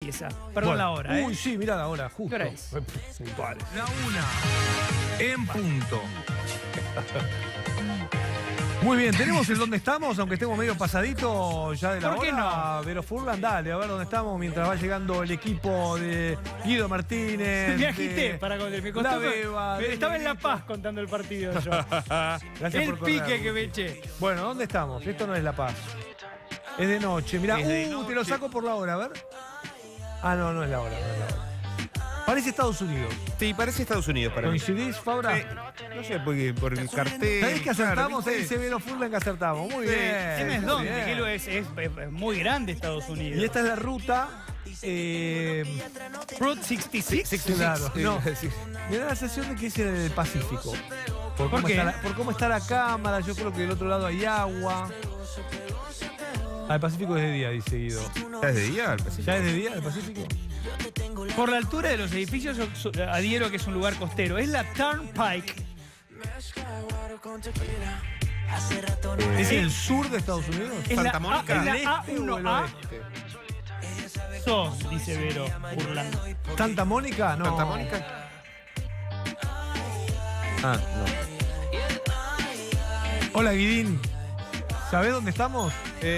empieza. Perdón la hora, Uy, sí, mirá la hora, justo. ¿Qué hora es? Puntuales. La 1 en punto. Muy bien, tenemos el dónde estamos, aunque estemos medio pasadito ya de la ¿Por qué hora. no? Vero Furlan, dale, a ver dónde estamos mientras va llegando el equipo de Guido Martínez. Me agité para contar. Me costó. La Beba, Estaba en La Negrito. Paz contando el partido yo. Gracias El por correr. pique que me eché. Bueno, ¿dónde estamos? Esto no es La Paz. Es de noche. Mirá, Es de te noche. lo saco por la hora, a ver. Ah, no, no es la hora, no es la hora. Parece Estados Unidos. Sí, parece Estados Unidos para mí. ¿Coincidís, Fabra? No sé, porque por el cartel. ¿Sabés que acertamos? Claro, Ahí dice Vero Furlan que acertamos. Muy bien. Dime es muy dónde, bien. que lo es muy grande Estados Unidos. Y esta es la ruta. Route 66. Claro, Sí, no. sí. Me da la sensación de que es en el Pacífico. Por qué? por cómo está la cámara, yo creo que del otro lado hay agua. Ah, el Pacífico es de día, dice Guido. ¿Ya es de día? El Pacífico? ¿Ya es de día el Pacífico? Por la altura de los edificios adhiero a que es un lugar costero. Es la Turnpike. ¿Es en el sur de Estados Unidos? Es Santa la, Mónica. es ¿El la este o el A1A. oeste? Sos, dice Vero, burlando. ¿Santa Mónica? No. ¿Santa Mónica? Ah, no. Hola, Guidín. ¿Sabés dónde estamos?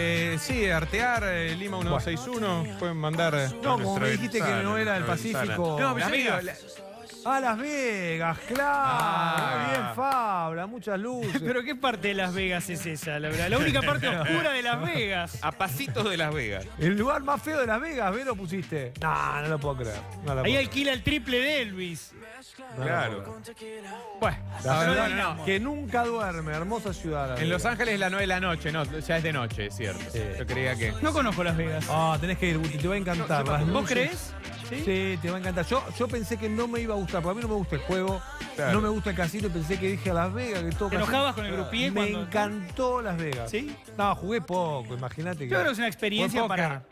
Sí, Artear, Lima 1261. Pueden mandar. No, como me dijiste que no era el Pacífico. No, pero Las yo digo, Vegas. Ah, Las Vegas, claro. Ah. Muy bien, Fabra, muchas luces. Pero ¿qué parte de Las Vegas es esa? La única parte oscura de Las Vegas. a pasitos de Las Vegas. El lugar más feo de Las Vegas, ¿ves? Lo pusiste. No, no lo puedo creer. No lo Ahí puedo alquila el triple de Elvis. creer. No Claro. lo puedo creer. Bueno, La pero verdad, digamos. que nunca duerme, hermosa ciudad. La En Vegas. Los Ángeles es la 9 de la noche, no, ya es de noche, es cierto. Sí. Yo creía que. No conozco Las Vegas. Ah, tenés que ir, Guti, te va a encantar. Las ¿Vos luces- crees? Sí, te va a encantar. Yo pensé que no me iba a gustar, porque a mí no me gusta el juego, Claro. no me gusta el casino, y pensé que dije a Las Vegas, que todo ¿Te casino. enojabas con el grupié Me cuando- encantó Las Vegas. ¿Sí? No, jugué poco, imagínate que. Yo creo que es una experiencia Jugué póker. para...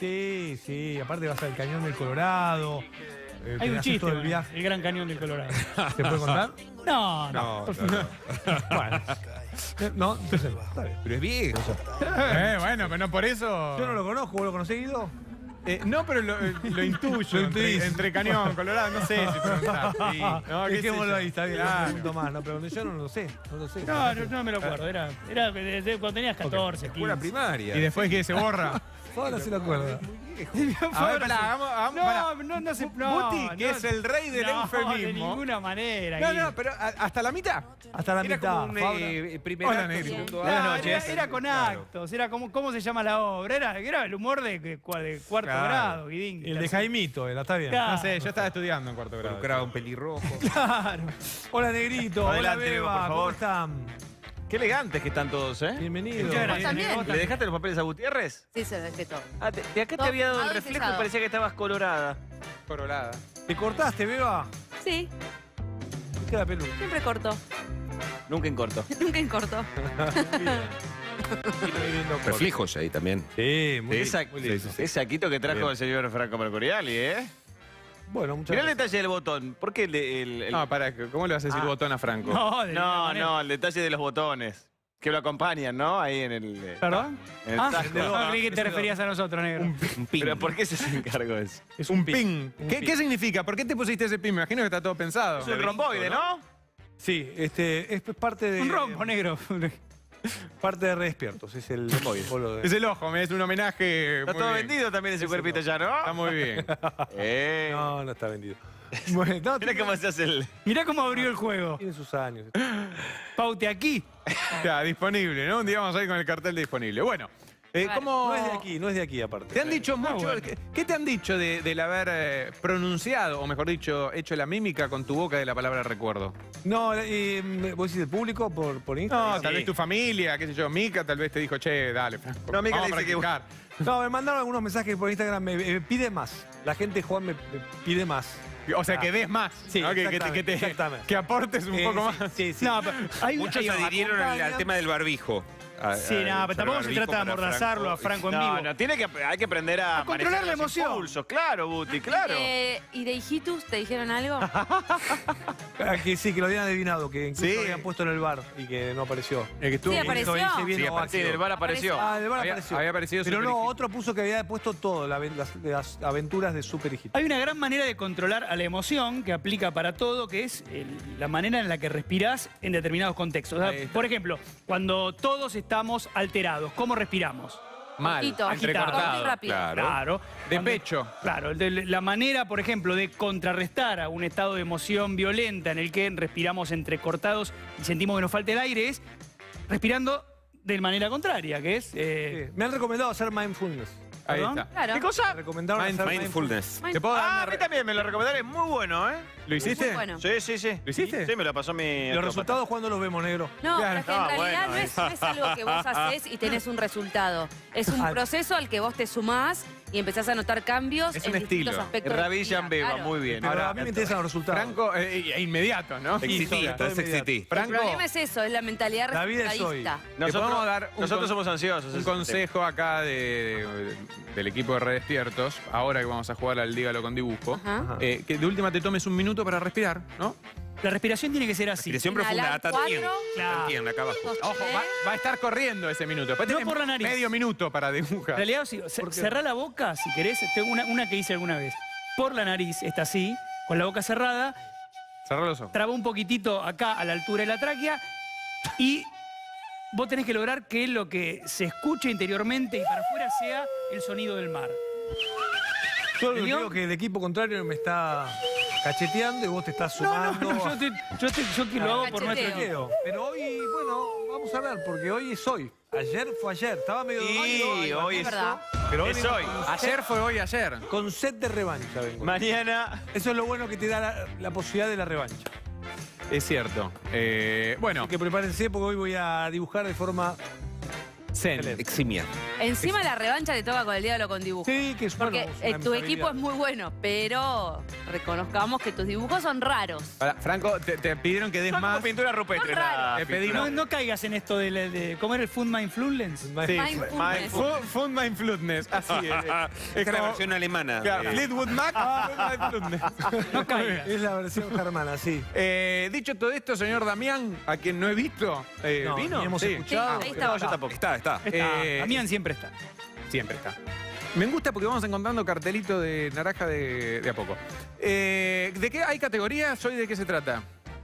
Sí, sí, aparte vas al cañón del Colorado. Hay un haces chiste, todo el con viaje. el Gran Cañón del Colorado. ¿Te puedo contar? No, no. No, por no, no. Bueno. No, entonces no, está bien. Pero es viejo. Bueno, pero no por eso. Yo no lo conozco, ¿vos lo conocés, Guido? No, pero lo intuyo. Lo intuís. Entre Cañón, Colorado, no sé si preguntar. Sí. No, qué sé Dejémoslo yo. ahí, está bien, Claro. no pregunto más, no pregunto. Yo no lo sé, no lo sé. No me lo acuerdo. Era desde cuando tenías 14, 15. Escuela primaria. Y después que se borra. Ahora se lo acuerda. A ver, pará, hagamos pará. No se... No, Guti, que no, es el rey del no, de eufemismo. ninguna manera. No, Guido. no, pero hasta la mitad. Hasta la Era mitad. como un Fabra. primer Hola, acto, Negrito. segundo Claro, acto. Buenas noches. era con Claro. actos, era como, ¿cómo se llama la obra? Era el humor de cuarto Claro. grado, Guidín. El de Jaimito, está bien. Claro. No sé, yo estaba estudiando en cuarto grado. Involucraba un pelirrojo. Claro. Hola, Negrito. Adelante, Hola, Bebo, Beba. por ¿Cómo favor. están? Qué elegantes que están todos, ¿eh? Bienvenido. Muchas gracias. también. Vos ¿Le dejaste los papeles a Gutiérrez? Sí, se dejé todo. Ah, de acá te Todo había dado el firmado y reflejo y sellado. parecía que estabas colorada. Colorada. ¿Te cortaste, Beba? Sí, ¿Qué queda peludo? siempre corto. Nunca en corto. Nunca en corto. Reflejos ahí también. Sí, muy Esa- muy lindo. ese saquito que trajo Bien. el señor Franco Mercuriali, ¿eh? Bueno, muchas Mirá el gracias. detalle del botón. ¿Por qué el- No, pará, ¿cómo le vas a decir Ah. botón a Franco? No, de ninguna No, manera. no, el detalle de los botones. Que lo acompañan, ¿no? Ahí en el... ¿Perdón? En el Ah, tajo. no, creí que te referías a nosotros, negro. Un pin. ¿Pero por qué se encargó de eso? Es Un pin. Un ¿Qué, pin. ¿Qué significa? ¿Por qué te pusiste ese pin? Me imagino que está todo pensado. Es un romboide, ¿no? Sí, es parte de. Un rombo, negro. Parte de Re Despiertos. Es el símbolo de. Es el ojo, es un homenaje. Está muy todo bien. vendido también ese cuerpito ya, ¿no? Está muy bien. No, no está vendido. Bueno, no, Mira cómo se hace el... Mirá cómo abrió el juego. tiene sus años. Paute aquí. Ya, disponible, ¿no? Un día vamos a ir con el cartel de disponible. Bueno, ¿cómo...? No es de aquí, no es de aquí aparte. Te han dicho mucho... bueno. ¿Qué te han dicho del haber pronunciado, o mejor dicho, hecho la mímica con tu boca de la palabra recuerdo? No, vos decís del público por Instagram. No, tal vez tu familia, qué sé yo, Mica tal vez te dijo, che, dale, Franco. No, Mica vamos a le dice que- practicar. No, me mandaron algunos mensajes por Instagram. Me pide más. La gente, Juan, me pide más. O sea, que des más, Sí, ¿no? exactamente. Que aportes un poco Sí, más. sí, sí. No, pero hay Muchos hay una adhirieron al acompaña. tema del barbijo. Sí, no, pero tampoco se trata de amordazarlo a Franco en vivo. No, hay que aprender a controlar manejar la los emoción. impulsos. Claro, Buti, claro. ¿Y de hijitus te dijeron algo? Que sí, que lo habían adivinado, que incluso Sí. lo habían puesto en el bar y que no apareció. El que estuvo Sí, muy- apareció. Dice bien, Sí, no, Sí, el bar apareció. Ah, en el bar Había- apareció. había aparecido Pero Super no, Hijito. otro puso que había puesto todo, las aventuras de Super Hijito. Hay una gran manera de controlar a la emoción que aplica para todo, que es la manera en la que respirás en determinados contextos. O sea, Ahí está. por ejemplo, cuando todos estamos alterados, ¿cómo respiramos? Mal, Poquito, entrecortado. muy rápido. Claro. De Cuando- pecho. Claro, la manera, por ejemplo, de contrarrestar a un estado de emoción violenta en el que respiramos entrecortados y sentimos que nos falta el aire es respirando de manera contraria, que es... Sí. Me han recomendado hacer mindfulness. Ahí ¿Perdón? está. Claro. ¿Qué cosa? Me recomendaron hacer Mindfulness. ¿Te puedo dar Ah, una a mí re- también me lo recomendaron. Es muy bueno, ¿eh? ¿Lo hiciste? Muy bueno. Sí, sí, sí. ¿Lo hiciste? Sí, me lo pasó mi Los osteópata. resultados, ¿cuándo los vemos, negro? No, Claro. pero es que Ah, en realidad bueno, no es algo que vos haces y tenés un resultado. Es un Ah. proceso al que vos te sumás y empezás a notar cambios Es en un distintos estilo. aspectos. de tu Ravi vida, Jambeba, claro. muy bien. Pero Ahora, a mí me interesan los resultados. Franco, inmediato, ¿no? Exitista, todo es inmediato. exitista. El Franco, problema es eso, es la mentalidad La vida es hoy. resultadista. Te podemos dar un nosotros con- somos ansiosos. un consejo acá del equipo de Redespiertos, ahora que vamos a jugar al Dígalo con dibujo, Ajá. que de última te tomes un minuto para respirar, ¿no? La respiración tiene que ser así. Respiración Inhalar profunda, cuatro, Claro. acá abajo. Ojo, va a estar corriendo ese minuto. Después No tenés por la nariz. medio minuto para En dibujar. realidad, cerrá la boca, si querés. Tengo una que hice alguna vez. Por la nariz, está así, con la boca cerrada. Cerrá los ojos. Traba un poquitito acá a la altura de la tráquea y vos tenés que lograr que lo que se escuche interiormente y para afuera sea el sonido del mar. Yo ¿Entendió? creo que el equipo contrario me está cacheteando y vos te estás No, sumando. yo que lo hago por nuestro Cacheteo. equipo. Pero hoy, bueno, vamos a ver, porque hoy es hoy. Ayer fue ayer. Estaba medio Y hoy Es es verdad. pero es vengo hoy. Ayer fue hoy, ayer. con set de revancha vengo. Mañana. Eso es lo bueno que te da la posibilidad de la revancha. Es cierto. Bueno, Así que prepárense porque hoy voy a dibujar de forma... Zen. Eximia. Encima la revancha te toca con el diálogo con dibujo. Sí, que es Porque bueno, es una tu de mis equipo es habilidades. muy bueno, pero reconozcamos que tus dibujos son raros. Pará, Franco, te pidieron que des Son como más. pintura rupestre. Son raros. la Te pedimos- No caigas en esto de ¿cómo era el Food Mindfulness? Sí. Mindfulness. Fund Mindfulness. Así es. Es la como- versión alemana. Claro, Fleetwood Mac, Fund Mindfulness. No caigas. Es la versión germana, sí. Dicho todo esto, señor Damián, a quien no he visto, No, ¿vino? ni hemos Sí. escuchado. Sí, ahí pero- está. Yo tampoco. Está. Damián siempre está. Siempre está. Me gusta porque vamos encontrando cartelito de naranja de a poco. ¿De qué hay categorías? ¿Hoy de qué se trata?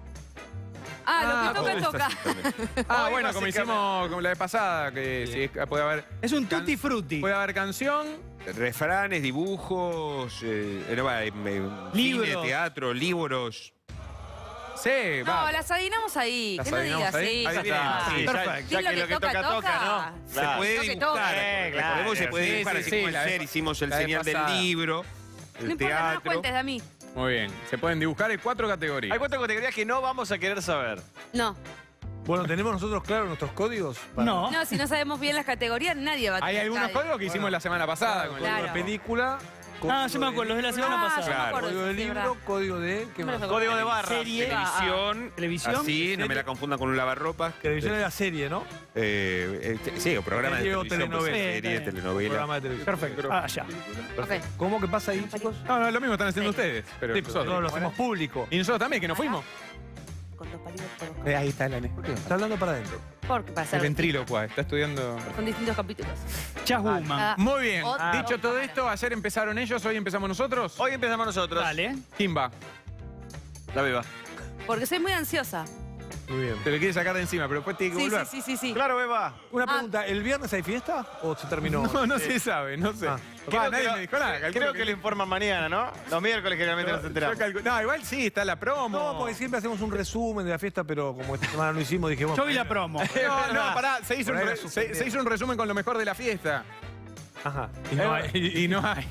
Lo que toca. Ah, Hoy bueno, como básicamente- hicimos como la vez pasada, que sí, puede haber Es un tutti frutti. puede haber canción. Refranes, dibujos, Libros. cine, teatro, libros. Sí, No, va. las adivinamos ahí. Las Que no adivinamos digas, ahí. sí, Ahí ya está. está. Sí, Perfecto. ya que lo que toca, toca, ¿no? Se Claro. puede Lo que dibujar. toca. Recordemos que se puede Sí, dibujar, sí, así sí, como la ayer vez- hicimos el la vez señal del pasada. libro, No el importa, no nos teatro. cuentes de a mí. Muy bien. Se pueden dibujar en 4 categorías. Hay 4 categorías que no vamos a querer saber. No. Bueno, ¿tenemos nosotros claro nuestros códigos? Para- No. No, si no sabemos bien las categorías, nadie va a Hay tener algunos nadie. códigos que hicimos la semana pasada. con el- Claro. Código de película. Ah, yo me acuerdo, los de la semana Ah, pasada. yo me acuerdo. Código de sí, libro, verdad. código de... ¿Qué No me más? los Código de barras. Serie. Televisión, Televisión. así, no me la confundan con un lavarropas. Televisión era serie, ¿no? Sí, o programa de Serie o televisión, pues, telenovela. serie, Bien. telenovela. Programa de televisión. Perfecto. Ah, ya. Ok. ¿Cómo que pasa ahí, chicos? No, lo mismo están haciendo ustedes. Pero Sí, pero nosotros. no lo hacemos público. Y nosotros también, que nos fuimos. Con los palitos por Ahí está la Está hablando para adentro. Porque para El hacer ventrílocua, está estudiando. son distintos capítulos. Chaswoman. Ah, Muy bien. Otro. Dicho todo esto, ayer empezaron ellos, hoy empezamos nosotros. Hoy empezamos nosotros. Dale. ¿Quién va? La beba. Porque soy muy ansiosa. Muy bien. Te lo quiere sacar de encima, pero después tiene que Sí, volver. sí. Claro, beba. Una pregunta, ¿el viernes hay fiesta o se terminó? No se sabe, no sé. Ah, Va, nadie me dijo nada. calculo Creo que lo informan mañana, ¿no? Los miércoles generalmente nos yo enteramos. No, igual sí, está la promo. No, porque siempre hacemos un resumen de la fiesta, pero como esta semana no hicimos, dije, bueno, Yo vi la promo. No, pará, se hizo, Por ahí un la re- suspendieron. se hizo un resumen con lo mejor de la fiesta. Ajá. Y no hay. Y no hay.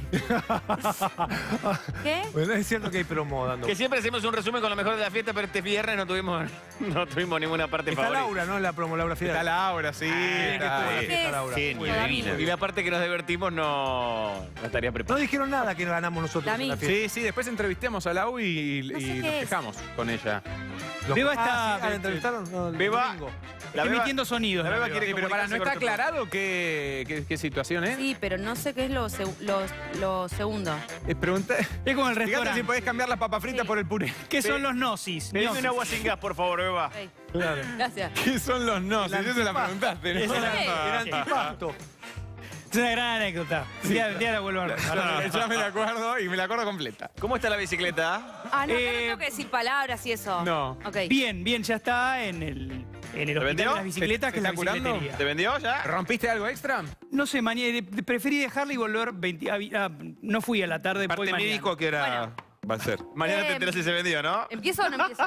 ¿Qué? Bueno, es cierto que hay promo dando. Que siempre hacemos un resumen con lo mejor de la fiesta, pero este viernes no tuvimos ninguna parte Está favorita. Laura, ¿no? En la promo, Laura Fidel. Está Laura, sí. que está estuvo ahí. la fiesta, Laura. Genio, Dami. divina. Y la parte que nos divertimos no estaría No preparada. dijeron nada que ganamos nosotros Dami. en la fiesta. Sí, sí, después entrevistemos a Lau y No sé nos qué es. quejamos con ella. Beba está ¿La entrevistaron? No, el Beba. domingo. La Beba- emitiendo sonidos. la Beba Beba. quiere Sí, pero para, ¿no está comunicarse con aclarado qué situación es? Sí, pero no sé qué es lo segundo. Pregunta. Es como el Fíjate si restaurante. podés cambiar las papas fritas Sí. por el puré. ¿Qué son los gnosis? Pedime Gnosis. un agua sin gas, por favor, Beba. Ok, Claro. gracias. ¿Qué son los no? Si yo se la preguntaste, ¿no? Esa es la- Era Sí. antipasto. Es una gran anécdota. Ya la vuelvo a Ya me la acuerdo y me la acuerdo completa. ¿Cómo está la bicicleta? Ah, no, acá no tengo que decir palabras y eso. No. Ok. Bien, bien, ya está en el hospital vendió? de las bicicletas, ¿Te que es la está curando? bicicletería. ¿Te vendió ya? ¿Rompiste algo extra? No sé, preferí dejarla y volver no fui a la tarde. Parte voy mañana. médico, ¿a qué hora va a ser? Mañana te enterás si se vendió, ¿no? ¿Empiezo o no empiezo?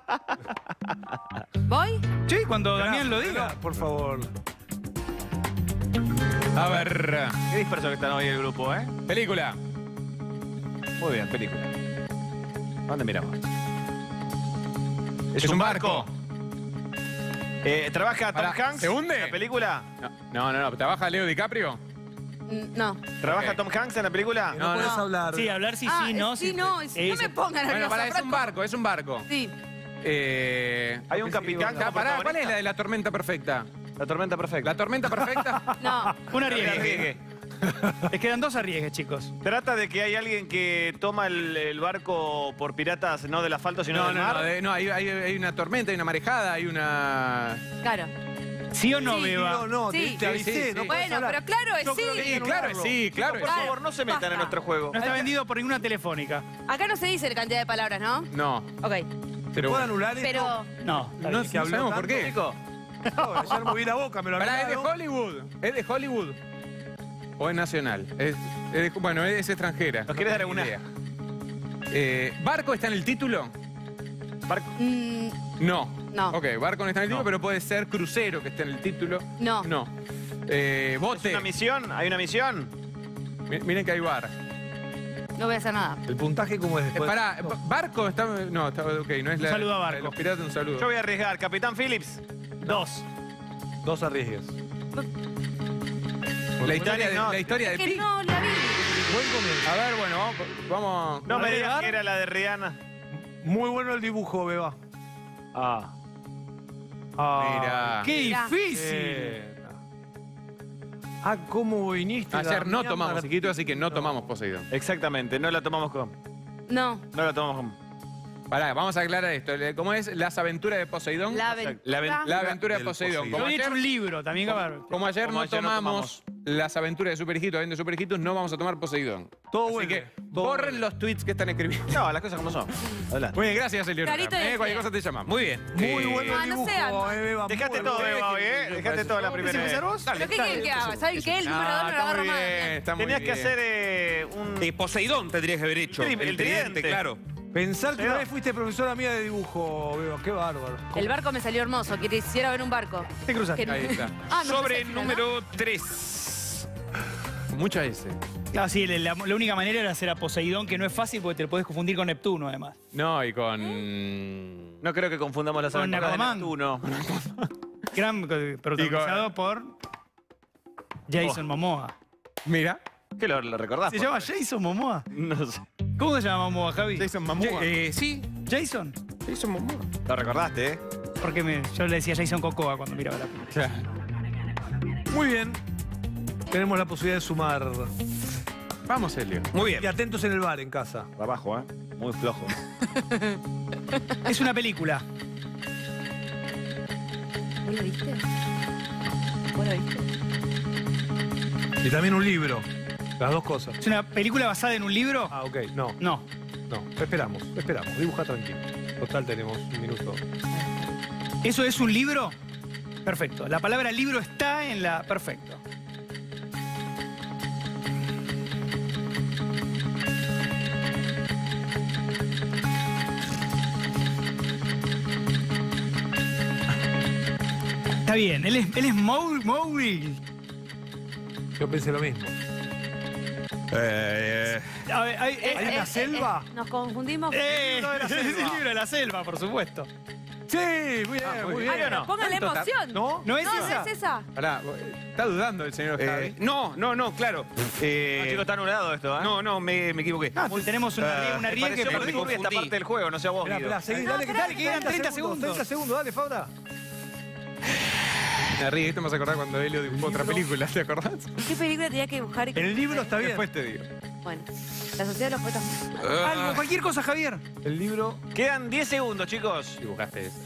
¿Voy? Sí, cuando Damián lo diga. Por favor. A ver. Qué disperso que están hoy el grupo, ¿eh? Película. Muy bien, película. ¿Dónde miramos? Es un barco. ¿Trabaja Tom Pará, Hanks ¿se hunde? en la película? No. ¿Trabaja Leo DiCaprio? No. ¿Trabaja Ok. Tom Hanks en la película? No, puedes hablar. Sí, hablar sí, Ah, sí, no. sí, no. No me pongan Bueno, nerviosa, pará, es un Franco. barco, es un barco. Sí. Hay un capitán. Ya, como pará, ¿cuál es protagonista? la de la tormenta perfecta? La tormenta perfecta. ¿La tormenta perfecta? No. Un Arriesgue. arriesgue. Les quedan 2 arriesgues, chicos. Trata de que hay alguien que toma el barco por piratas, no del asfalto, sino del mar. No, hay una tormenta, hay una marejada, hay una... Claro. ¿Sí o no, Sí, Beba? No, no, Sí. te avisé. Sí, no sí. puedes Bueno, hablar. pero claro es Yo creo que sí. hay que anularlo. Sí, claro. Por Claro. favor, no se metan Basta. en nuestro juego. No está vendido por ninguna telefónica. Acá no se dice la cantidad de palabras, ¿no? No, Ok. pero ¿Puedo bueno. anular esto? Pero. No. está No, bien. que habló sabemos por tanto. qué. Chico, No, ya me moví la boca, me lo Pará, ¿es de arreglaron. Hollywood? ¿Es de Hollywood? ¿O es nacional? Bueno, es extranjera. ¿Nos querés dar tengo alguna? idea. ¿Barco está en el título? No. No. Ok, barco no está en el título, No. pero puede ser crucero que esté en el título. No. No. ¿es Bote. una misión? ¿Hay una misión? Miren que hay bar. No voy a hacer nada. ¿El puntaje cómo es después? Pará, barco está... No, está ok, no es Un la... saludo a la Barco. de los piratas, un saludo. Yo voy a arriesgar. Capitán Phillips. 2. 2 arriesgues. La historia de, no, la historia de Que Pi. no la vi. Buen comienzo. A ver, bueno, vamos... No me digas ¿Arriesgar? que era la de Rihanna. Muy bueno el dibujo, Beba. Ah. Mira. ¡Qué Mirá. difícil! ¿Cómo viniste? Ayer no Damián tomamos, Martín? chiquito, así que no tomamos Poseidón. Exactamente, no la tomamos con. No. No la tomamos con. Pará, vamos a aclarar esto. ¿Cómo es las aventuras de Poseidón? La aventura. La aventura de del Poseidón. Poseidón. Yo Como había hecho ayer, un libro también, cabrón. como ayer Como no ayer no tomamos las aventuras de Super Hijitos, de Super Hijitos, no vamos a tomar Poseidón. Todo Así bueno. que todo borren bueno. los tweets que están escribiendo. No, las cosas como son. Adelante. Muy bien, gracias, Eleonora. Carito de Cualquier fe. cosa te llamamos. Muy bien. Muy bueno Ah, el no dibujo, sé, Beba. Dejaste muy todo, bueno. Beba, hoy, ¿eh? Dejaste toda la primera vez. ¿Pero qué quieren que haga? ¿Saben qué? El número 2 no lo está agarro muy más. bien, está muy Tenías que bien. hacer un. Poseidón tendrías que haber hecho. El tridente. claro. Pensar que Beba. una vez fuiste profesora mía de dibujo, Beba. Qué bárbaro. El barco me salió hermoso. Quisiera ver un barco. Te cruzaste. Que- Ahí está. Ah, me Sobre puse al final, número 3. Mucha S. Ah, sí, la única manera era hacer a Poseidón, que no es fácil porque te lo podés confundir con Neptuno, además. No, y con... No creo que confundamos las Con aventuras de Aquaman. Neptuno. Gran protagonizado por Jason Momoa. Mira. ¿Qué lo recordás? ¿Se por llama favor? Jason Momoa? No sé. ¿Cómo se llama Momoa, Javi? Jason Momoa. Sí, ¿Jason? Jason Momoa. Lo recordaste, ¿eh? Porque yo le decía Jason Cocoa cuando miraba la película. Muy bien. Tenemos la posibilidad de sumar. Vamos, Elio. Muy bien. Y atentos en el bar, en casa. Abajo, ¿eh? Muy flojo. Es una película. ¿Vos lo viste? ¿Vos lo viste? Y también un libro. Las dos cosas. ¿Es una película basada en un libro? Ah, ok. No, No. no. Esperamos. Dibuja tranquilo. Total, tenemos un minuto. ¿Eso es un libro? Perfecto. La palabra libro está en la... Perfecto. Está bien. Él es Mowgli. Yo pensé lo mismo. A ver, ¿Hay una selva? Nos confundimos. Es el libro de la selva, por supuesto. Sí, muy bien, muy bien. ¿Sí o no? Póngale emoción. ¿No? ¿No es No, esa? no es esa. Pará, está dudando el señor Javi. No, claro. No, chicos, está anulado esto, ¿eh? No, me equivoqué. Tenemos una Me riega que pareció muy me turbia esta confundí. parte del juego, no sé a vos, Espera, Guido. seguí, No, dale, esperá, que quedan 30 segundos. 30 segundos, dale, Fabra. Me ríe, esto me hace acordar cuando Helio dibujó otra película, ¿te acordás? ¿Qué película tenía que dibujar? El libro está bien. Después te digo. Bueno, La Sociedad de los Poetas. Algo, cualquier cosa, Javier. El libro. Quedan 10 segundos, chicos. Dibujaste eso.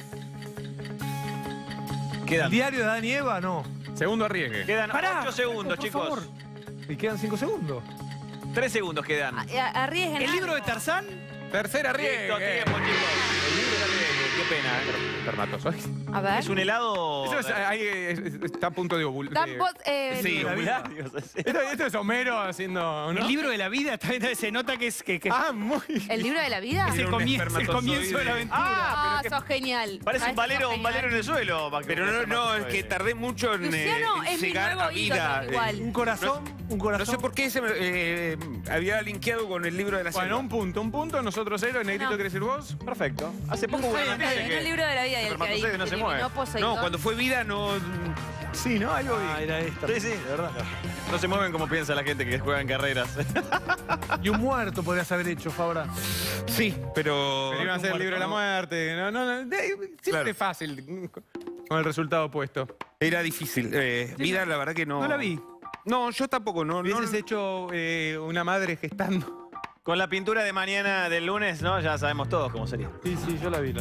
¿El Quedan, diario de Adán y Eva? No. Segundo arriesgue. quedan Pará, 8 segundos, por chicos. favor. Y quedan 5 segundos. 3 segundos quedan. Arriesguen. ¿El libro de algo. Tarzán? Tercera Listo, arriesgue. tiempo, chicos. El libro de Arriesgue, qué pena, ¿eh? Espermatozoides. A ver. Es un helado... Eso está a punto de ovul. Dan vos, Sí, Esto es Homero haciendo. ¿no? El libro de la vida, también se nota que es Ah, muy. ¿El libro de la vida? es el comienzo de la aventura. Ah, sos genial. Parece un Sabés que valero, sos un valero en genial. el suelo. Pero no, es que tardé mucho en Luciano es mi llegar nuevo a vida. ídolo, igual. Un corazón. Un No corazón. sé por qué se me había linkeado con el libro de la Bueno, selva. un punto. Nosotros 0. Negrito, No. ¿querés decir vos? Perfecto. Hace poco hubo una Está noticia bien, que... el libro de la vida y el que Espermatozoide ahí no se eliminó mueve. Poseidón. No, cuando fue vida no. Sí, ¿no? Algo vi. Ah, era esta. Sí, de verdad. No se mueven como piensa la gente que juega en carreras. Y un muerto podrías haber hecho, Fabra. Sí, pero. Pero iban a ser el libro de la muerte. Siempre Claro. es fácil con el resultado opuesto. Era difícil. Vida, la verdad que no. No la vi. No, yo tampoco, no. Hubieses hecho una madre gestando. Con la pintura de mañana del lunes, ¿no? Ya sabemos todos cómo sería. Sí, sí, yo la vi,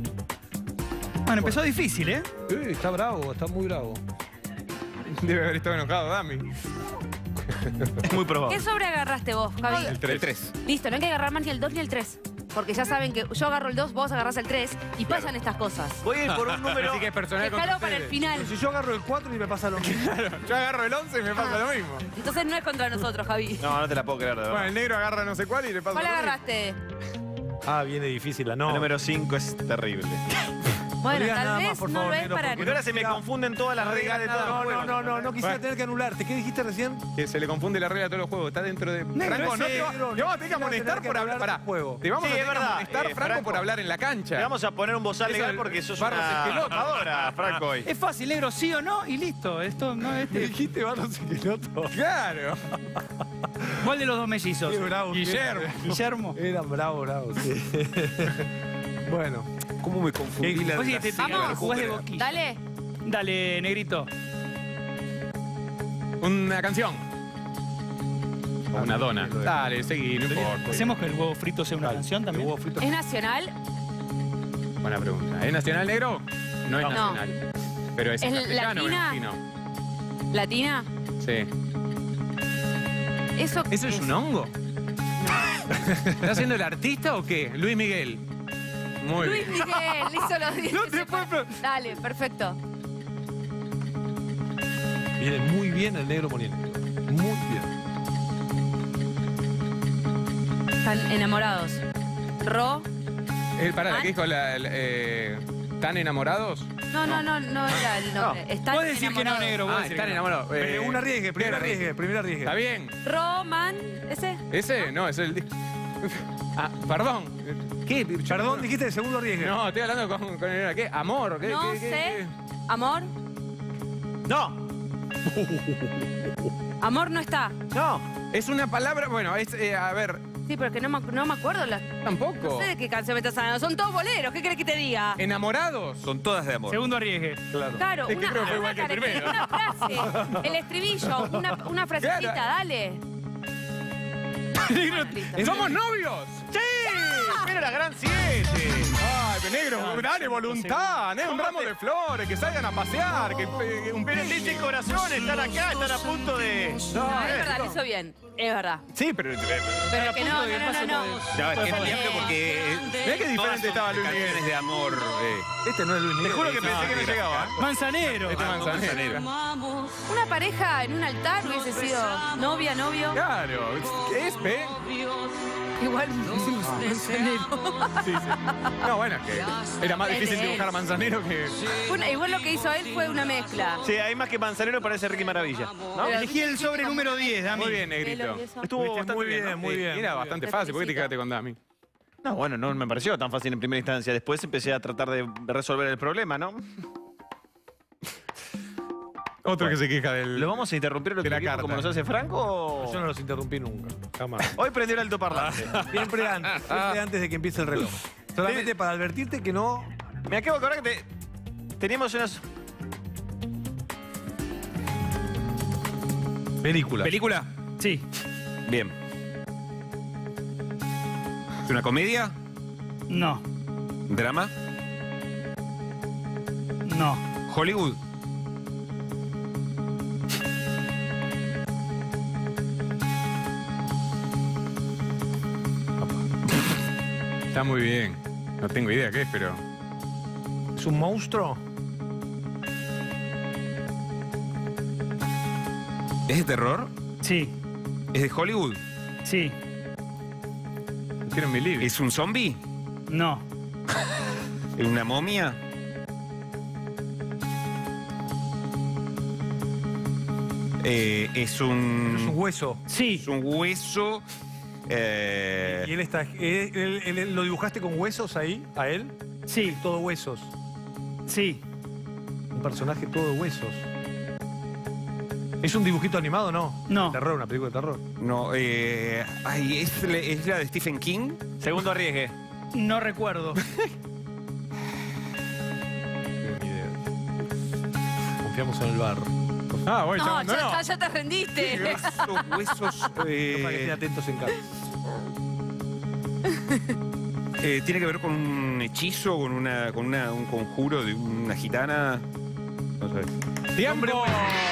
Bueno, empezó difícil, ¿eh? Uy, está bravo, está muy bravo. Debe haber estado enojado, Dami. Muy probable. ¿Qué sobre agarraste vos, Javi? El 3. Listo, no hay que agarrar más ni el 2 ni el 3. Porque ya saben que yo agarro el 2, vos agarrás el 3 y pasan estas cosas. Voy a ir por un número... Así que es personal con Déjalo para el final. Pero si yo agarro el 4 y me pasa lo mismo. Yo agarro el 11 y me pasa lo mismo. Entonces no es contra nosotros, Javi. No, no te la puedo creer, de verdad. Bueno, el negro agarra no sé cuál y le pasa ¿Cuál lo mismo. agarraste? Ah, viene difícil la no. El número 5 es terrible. Bueno, digas tal nada más, vez por no favor, lo es negro, para... Porque ahora se me confunden todas las reglas de todos los No, juegos. no quisiera Bueno. tener que anularte. ¿Qué dijiste recién? Que se le confunde la regla a todos los juegos. Está dentro de. Negro, Franco, no ese- te vamos a tener que quisiera amonestar tener por que hablar. hablar Pará. del juego. Te vamos Sí, a tener es que verdad, amonestar, Franco, Franco. por hablar en la cancha. Le vamos a poner un bozal Eso legal es porque sos barros una esqueloto. amadora, Franco, hoy. Es fácil, negro, sí o no, y listo. Esto no es. Me dijiste Barros Esqueloto. Claro. ¿Cuál de los dos mellizos? Qué bravo. Guillermo. Guillermo. Eran bravo, sí. Bueno. ¿Cómo me confundí la Vos de sí, te la Vamos. jugás de boquilla. Dale. Dale, negrito. Una canción. O una dona. Dale, seguí, no importa. ¿Hacemos que el huevo frito sea una Dale, canción también? huevo frito. ¿Es nacional? Buena pregunta. ¿Es nacional negro? No es No. nacional. Pero es ¿Es castellano o latina? argentino. ¿Latina? Sí. ¿Eso ¿Eso es un hongo? ¿Está haciendo el artista o qué? Luis Miguel. Muy Luis bien. Miguel, hizo los 10. No te puedo- Dale, perfecto. Viene muy bien el negro poniendo. Muy bien. Están enamorados. Ro. Pará, ¿qué dijo ¿Están enamorados? No era el nombre. Están Puedes decir que no, enamorados. negro. Ah, están enamorados. Un arriesgue, primer arriesgue, primer arriesgue. ¿Está bien? Roman. ¿Ese? ¿Ese? No, es el... Ah, perdón. ¿Qué? Perdón, dijiste el segundo arriesgue. No, estoy hablando con el... ¿Qué? ¿Amor? ¿Qué, No qué, sé. qué? ¿Amor? ¡No! Amor no está. ¡No! Es una palabra... Bueno, es... a ver, Sí, pero es que no me acuerdo. tampoco. No sé de qué canción me estás hablando. Son todos boleros. ¿Qué crees que te diga? ¿Enamorados? Son todas de amor. Segundo arriesgue. Claro, Es que creo que fue una igual que el primero. una frase. El estribillo. Una frasecita, Claro. dale. Listo. ¡Somos novios! ¡Sí! ¡Pero la gran 7! ¡Ay, qué negro! ¡Dale voluntad! Un ramo de flores, que salgan a pasear, que un Pero leche y corazón están acá, están a punto de... No, es verdad, lo hizo bien. Es verdad. Sí, pero... Pero es que no. No, es que es diablo porque. Mirá qué diferente estaba Luis Canciones Miguel. de amor. Este no es Luis Te Miguel. juro que pensé que no llegaba. Manzanero. Este manzanero. Una pareja en un altar hubiese sido novia, novio. Claro, es ¿ve? Igual manzanero. Sí, sí. No, bueno, es que era más difícil dibujar a Manzanero que... Igual lo que hizo él fue una mezcla. Sí, hay más que Manzanero, parece Ricky Maravilla. ¿no? Elegí el sobre número 10, Dami. Muy bien, negrito. Estuvo Viste, bastante muy bien, bien, ¿no? muy bien. Era bastante fácil, ¿por qué te quedaste con Dami? No, bueno, no me pareció tan fácil en primera instancia. Después empecé a tratar de resolver el problema, ¿no? Otro que se queja del... ¿Lo vamos a interrumpir de la carta como nos hace Franco? o- Yo no los interrumpí nunca, jamás. Hoy prendió el altoparlante. Siempre antes de que empiece el reloj. Solamente para advertirte que no... Me acabo de acordar que teníamos unas... Película. ¿Película? Sí. Bien. ¿Es una comedia? No. ¿Drama? No. ¿Hollywood? Está muy bien. No tengo idea qué es, pero... ¿Es un monstruo? ¿Es de terror? Sí. ¿Es de Hollywood? Sí. Quiero mi libro. ¿Es un zombie? No. ¿Es una momia? ¿Es un... Es un hueso. Sí. Es un hueso? ¿Y él está... él lo dibujaste con huesos ahí? ¿A él? Sí. Todo huesos. Sí. Un personaje todo de huesos. ¿Es un dibujito animado o no? No. Terror, una película de terror. No, ay, ¿es la de Stephen King? Segundo arriesgue. No recuerdo. No tengo ni idea. Confiamos en el bar. Ah, bueno, No, ya te rendiste. Los huesos... Para que estén atentos en casa. ¿Tiene que ver con un hechizo, con un conjuro de una gitana? No sé. ¡Tiempo!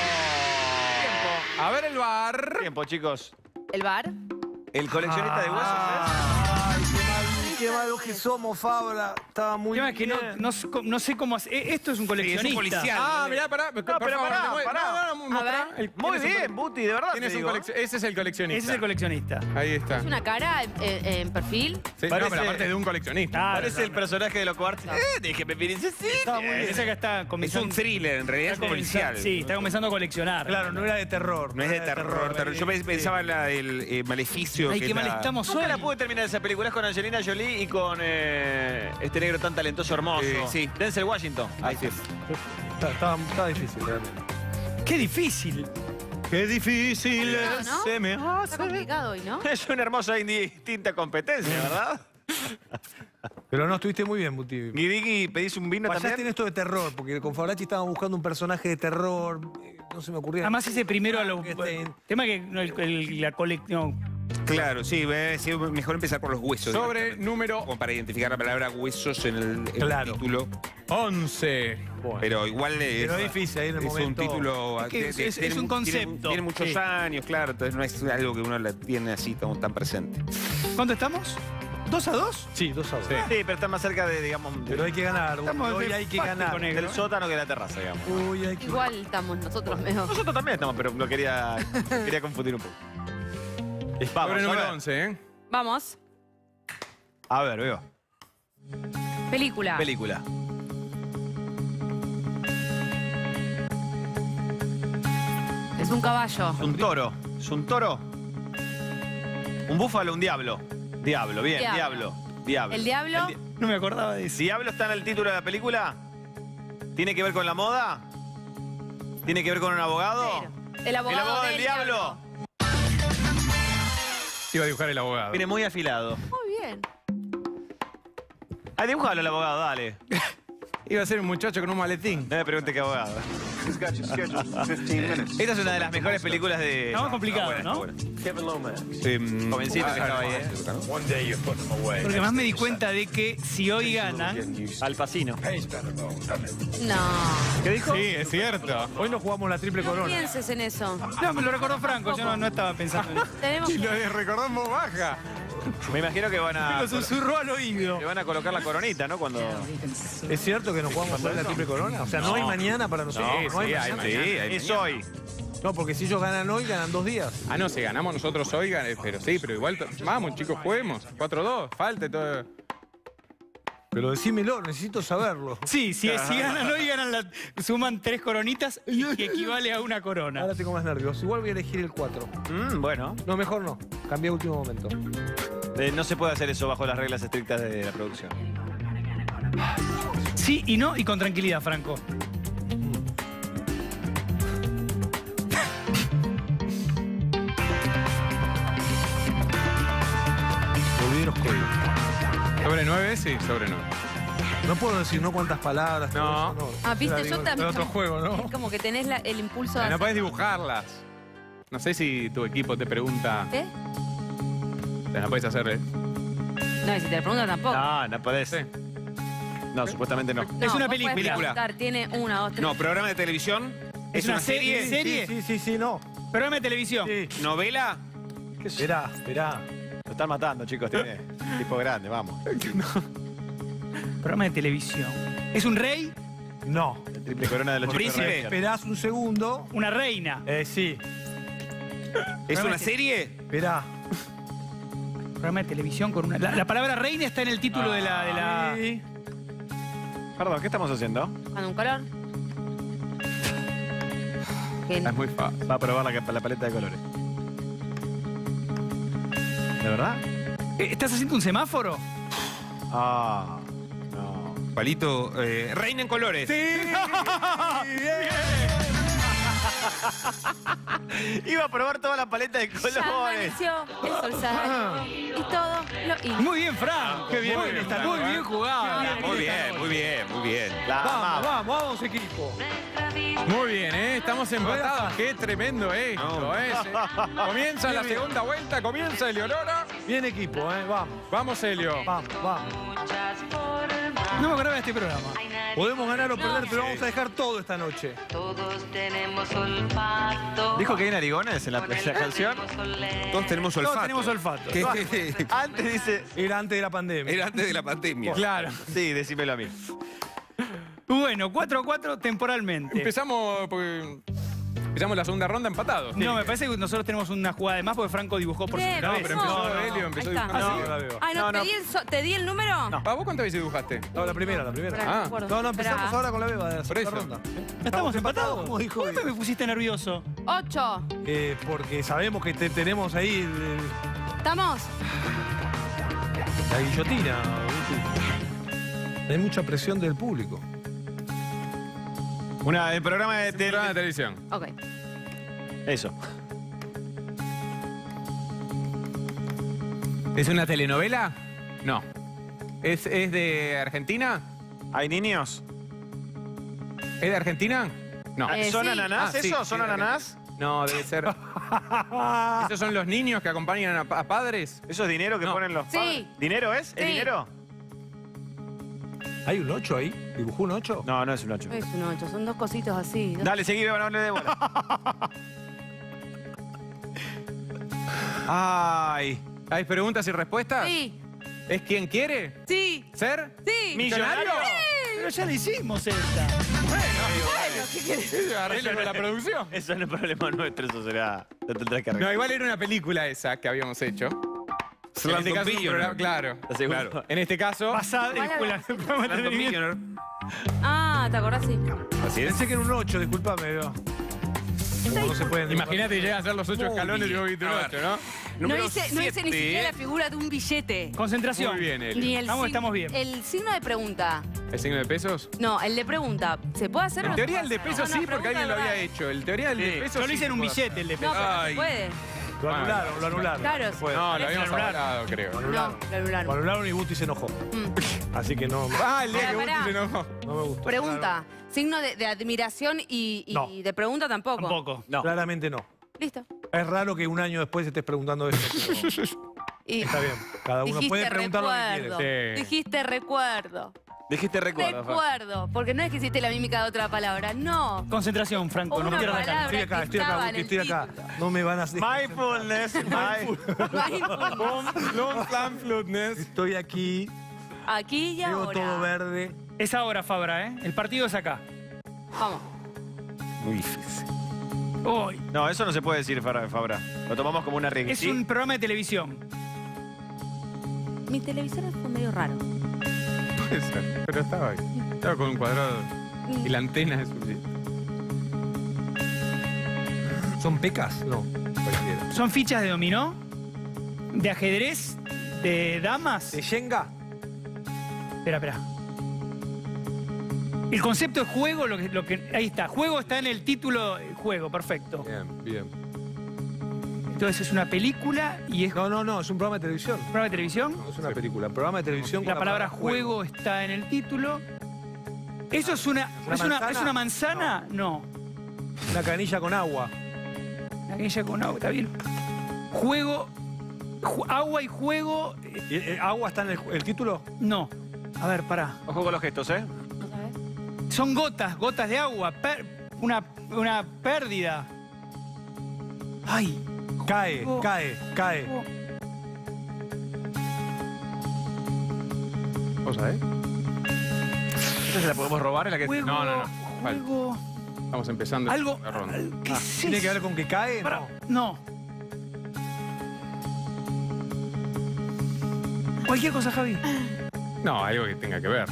A ver el bar. Tiempo, chicos. ¿El bar? El coleccionista de huesos, Ay, qué malo que somos, Fabra. Estaba muy El tema es que bien. no sé cómo hacer. Esto es un coleccionista. policial. Ah, mirá, pará. pero pará. A ver. Muy bien, Buti, de verdad te digo. Ese es el coleccionista. Ese es el coleccionista. Ahí está. ¿Es una cara en perfil? Sí, Parece- no, pero aparte de un coleccionista. Claro, Parece el personaje de los cobardes. Déjeme pedir Ese que está Es comenzando. un thriller, en realidad es está policial. comenzando- Sí, está comenzando a coleccionar. Claro, no era de terror. No es de terror. Yo pensaba en la del Maleficio. Ay, que qué es mal la- estamos hoy. Nunca la pude terminar esa película. Es con Angelina Jolie y con este negro tan talentoso, hermoso. Sí. Denzel Washington. Ahí sí. Está difícil, realmente. Qué difícil. Qué difícil Complicado, ¿no? se me Está hace. complicado hoy, ¿no? Es una hermosa y distinta competencia, ¿verdad? Pero no, estuviste muy bien, Buti. Guidigi, ¿pedís un vino Fallaste en también? esto de terror, porque con Fabrachi estábamos buscando un personaje de terror. No se me ocurría. Además ese primero a los... Este- Tema que no, la colección... Claro, sí, mejor empezar por los huesos. Sobre directamente. número Como para identificar la palabra huesos en el Claro. título. 11. Bueno. Pero igual Pero es difícil ahí en el es momento. un título. Es que es tiene un mu- concepto. Tiene muchos Sí. años, claro. Entonces no es algo que uno la tiene así tan presente. ¿Cuánto estamos? ¿2-2? Sí, 2-2. Sí, pero está más cerca de, digamos, Pero hay que ganar. Estamos Hoy de hay que fácil ganar. con él. del sótano que de la terraza, digamos. Uy, hay que... Igual estamos nosotros medio. Nosotros también estamos, pero lo quería confundir un poco. Vamos, Sobre a número ver. 11, ¿eh? Vamos. A ver, veo. Película. Película. Es un caballo. Es un toro. ¿Es un toro? ¿Un búfalo o un diablo? Diablo, bien, Diablo. diablo. ¿El diablo? No me acordaba de eso. ¿Diablo está en el título de la película? ¿Tiene que ver con la moda? ¿Tiene que ver con un abogado? Pero, el abogado, del diablo. Iba a dibujar el abogado. Viene muy afilado. Muy bien. Ah, dibújalo el abogado, dale. Iba a ser un muchacho con un maletín. No me pregunte qué abogado. Esta es una de las mejores películas de... Está más complicado, ¿no? Jovencito que estaba ahí, ¿eh? Porque más me di cuenta de que si hoy ganan... Al Pacino. No. ¿Qué dijo? Sí, es cierto. Hoy no jugamos la triple No corona. pienses en eso. No, me lo recordó Franco, yo no estaba pensando en eso. Tenemos Y lo de recordar en voz baja. Me imagino que van a... Lo susurró al oído. Le van a colocar la coronita, ¿no? Cuando... ¿Es cierto que no jugamos hoy la triple corona? O sea, no hay mañana para nosotros. No hay mañana. Es hoy. No, porque si ellos ganan hoy, ganan 2 días. Ah, no, si ganamos nosotros hoy, pero sí, pero igual, vamos chicos, juguemos. 4-2, falta y todo. Pero decímelo, necesito saberlo. Sí, si ganan hoy, suman 3 coronitas y que equivale a una corona. Ahora tengo más nervios. Igual voy a elegir el 4. Bueno. No, mejor no. Cambié a último momento. No se puede hacer eso bajo las reglas estrictas de la producción. Sí y no y con tranquilidad, Franco. Olvidé los códigos. ¿Sobre 9? Sí, sobre 9. No puedo decir no cuántas palabras. No. todo eso, Ah, viste, Era, yo digo, también. era otro juego, ¿no? Es como que tenés el impulso de No hacer- podés dibujarlas. No sé si tu equipo te pregunta. ¿Eh? No podés hacerle. No, y si te lo preguntan tampoco. No, no podés. Sí. No, supuestamente no. No, Es una vos podés película. preguntar, tiene 1, 2, 3. No, programa de televisión. ¿Es una serie? Sí, no. Programa de televisión. Sí. Novela. Esperá. Lo están matando, chicos. Tiene tipo grande, vamos. Programa de televisión. ¿Es un rey? No. El triple corona de los chicos. Príncipe. Reyes. Esperás un segundo. ¿Una reina? Sí. ¿Es una serie? Esperá. Programa de televisión con una... La palabra reina está en el título de la... Sí. Perdón, ¿qué estamos haciendo? Con un color. Que Es muy fácil. Va a probar la paleta de colores. ¿De verdad? ¿Estás haciendo un semáforo? Ah, no. Palito, Reina en colores. Iba a probar toda la paleta de ya colores. amaneció, el sol sale y todo lo hizo. Muy bien, Frank. Qué bien, muy bien, está Franco, muy bien jugado. Muy bien, muy bien, muy bien. Vamos, equipo. Muy bien, ¿eh? Estamos empatados. Qué tremendo esto, ¿eh? Comienza la segunda vuelta, comienza Eleonora. Bien equipo, vamos. Vamos, Elio. Vamos. No me acordaba de este programa. Podemos ganar o perder, pero vamos a dejar todo esta noche. Todos tenemos olfato. ¿Dijo que hay narigones en la canción? Todos tenemos olfato. Todos tenemos olfato. ¿Qué? Antes dice... Era antes de la pandemia. Era antes de la pandemia. Claro. Sí, decímelo a mí. Bueno, 4-4 temporalmente. Empezamos la segunda ronda empatados. No, me parece que nosotros tenemos una jugada de más porque Franco dibujó por Bien, su cabeza. pero empezó no. Elio, empezó Ahí está. dibujando. la veo. Ay, no, No, ¿te di el número? ¿A vos cuántas veces dibujaste? No, la primera. Espera, Ah. me acuerdo. No, empezamos Espera. ahora con la beba de la Por segunda eso. ronda. ¿Estamos empatados? ¿Cómo dijo ¿Por qué me pusiste nervioso? 8. Porque sabemos que tenemos ahí ¿Estamos? la guillotina. Hay mucha presión del público. El programa de Programa de televisión. Ok. Eso. ¿Es una telenovela? No. ¿Es de Argentina? ¿Hay niños? ¿Es de Argentina? No. ¿Son sí. ananás Ah, sí, eso? sí, ¿Son de ananás? No, debe ser. ¿Esos son los niños que acompañan a padres? ¿Eso es dinero que No. ponen los Sí. padres? ¿Dinero es? ¿Es Sí. dinero? ¿Hay un 8 ahí? ¿Dibujó un 8? No, no es un 8. Es un 8, son dos cositos así. Dale, seguí, Beba, no le dé bola. Ay. ¿Hay preguntas y respuestas? Sí, ¿Es quien quiere sí, ser sí. millonario? Pero ya le hicimos esta. Arreglo con la producción. Eso no es problema nuestro, eso será... Lo tendrás que arreglar. No, igual era una película esa que habíamos hecho. En Slumdog este caso, un Millionaire. programa- claro. ¿Estás seguro? Claro. En este caso, Basada en ¿Cuál el programa de Slumdog entretenimiento. Millionaire. Ah, ¿te acordás? Sí. Así es. Pensé que era un 8, disculpame, Beba. Como no se pueden imagínate que llegan a ser los 8 Muy escalones y bien. vos viste un A ver. 8, ¿no? No Número hice ni 7. siquiera la figura de un billete. Concentración. Muy bien, Eli. Ni el Estamos bien. El signo de pregunta. ¿El signo de pesos? No, el de pregunta. ¿Se puede hacer o En no teoría se el puede de hacer? pesos No, no, sí, porque alguien lo pregunta había de hecho. El teoría del de pesos Yo lo sí hice en un se puede billete, el de verdad. peso. No, pero no Ay. se puede. Lo anularon, lo anularon. Claro. No puede. No, lo habíamos anularon. hablado, creo. Lo No, anularon. lo anularon. Lo anularon y Guti se enojó. Así que no, Ah, el día que Pará, Guti se enojó. no me gustó. Pregunta. Signo de admiración y No. de pregunta tampoco. Tampoco. No. Claramente no. Listo. Es raro que un año después estés preguntando eso, pero Y está bien. Cada uno dijiste puede preguntar lo que recuerdo. quiere. Sí. Dijiste recuerdo. Dijiste recuerdo. Fa. Recuerdo. Porque no es que hiciste la mímica de otra palabra. No. Concentración, Franco, no Una pierdas la palabra. calma. Estoy acá, que estaba Guti, en el estoy acá. título. No me van a hacer. Mindfulness. Estoy aquí, Aquí y veo ahora. todo verde. Es ahora, Fabra, ¿eh? El partido es acá. Vamos. Muy difícil. Hoy. No, eso no se puede decir, Fabra. Lo tomamos como una regla. Es ¿sí? un programa de televisión. Mi televisor fue medio raro. Puede ser, pero estaba ahí. Estaba con un cuadrado y la antena es suficiente. ¿Son pecas? No, cualquiera. Son fichas de dominó, de ajedrez ¿De damas? ¿De Shenga? Espera. El concepto de juego, ahí está. Juego está en el título. Juego, perfecto. Bien. Entonces es una película y es. No, es un programa de televisión. ¿Un programa de televisión? No, es una película. Un programa de televisión con La palabra juego está en el título. ¿Eso es una manzana? No. Una canilla con agua. Una canilla con agua, está bien. Juego. Agua y juego. ¿Agua está en el título? No. A ver, pará. Ojo con los gestos, ¿eh? Son gotas de agua. Una pérdida. Ay. Cae. ¿Vos sabés? ¿Esta se la podemos robar? ¿Es la que... Juego, No. Juego. Estamos empezando Algo. la ronda. ¿Qué es ¿Tiene eso? que ver con que cae? Pará, No. no. Cualquier cosa, Javi. No, algo que tenga que ver.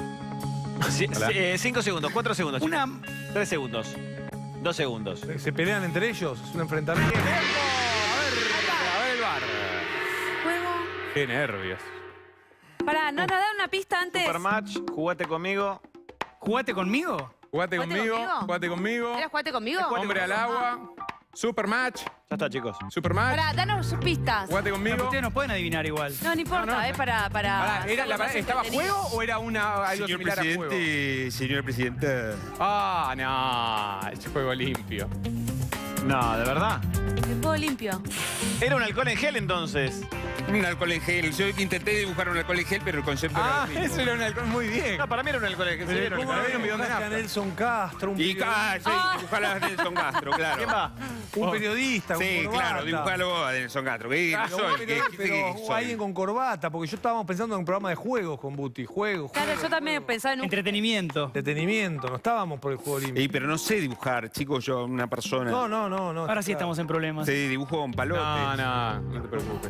5 segundos, 4 segundos. Una. 3 segundos. 2 segundos. ¿Se pelean entre ellos? ¿Es un enfrentamiento? A ver el bar. Juego. Qué nervios. Pará, no nos da una pista antes. Supermatch, jugate conmigo. ¿Jugaste conmigo? Jugate conmigo. ¿Era jugate conmigo? Hombre al agua. Supermatch. Ya está, chicos. Supermatch. Pará, danos sus pistas. Jugate No, pero conmigo. ustedes no pueden adivinar igual. No importa, para... Pará, ¿estaba entretenido. juego o era algo Señor similar a juego? presidente, señor presidente. Ah, no. Es juego limpio. No, ¿de verdad? El juego limpio. Era un alcohol en gel entonces. Un alcohol en gel. Yo intenté dibujar un alcohol en gel, pero el concepto era el mismo. eso era un alcohol muy bien. No, para mí era un alcohol en gel. Sí, era un ¿Cómo alcohol en un gel. bidón de a nafta. Nelson Castro? Un Y periodista, dibujar a Nelson Castro, claro. ¿Quién va? un periodista con Sí, corbata. claro, dibujarlo a Nelson Castro. ¿Qué soy? Pero alguien con corbata, porque yo estábamos pensando en un programa de juegos con Buti. Juegos. Claro, yo también pensaba en un... Entretenimiento. Entretenimiento, no estábamos por el juego limpio. Pero no sé dibujar, chicos, yo, una persona. No. Ahora sí estamos en problemas. Sí, dibujo con palotes. No te preocupes.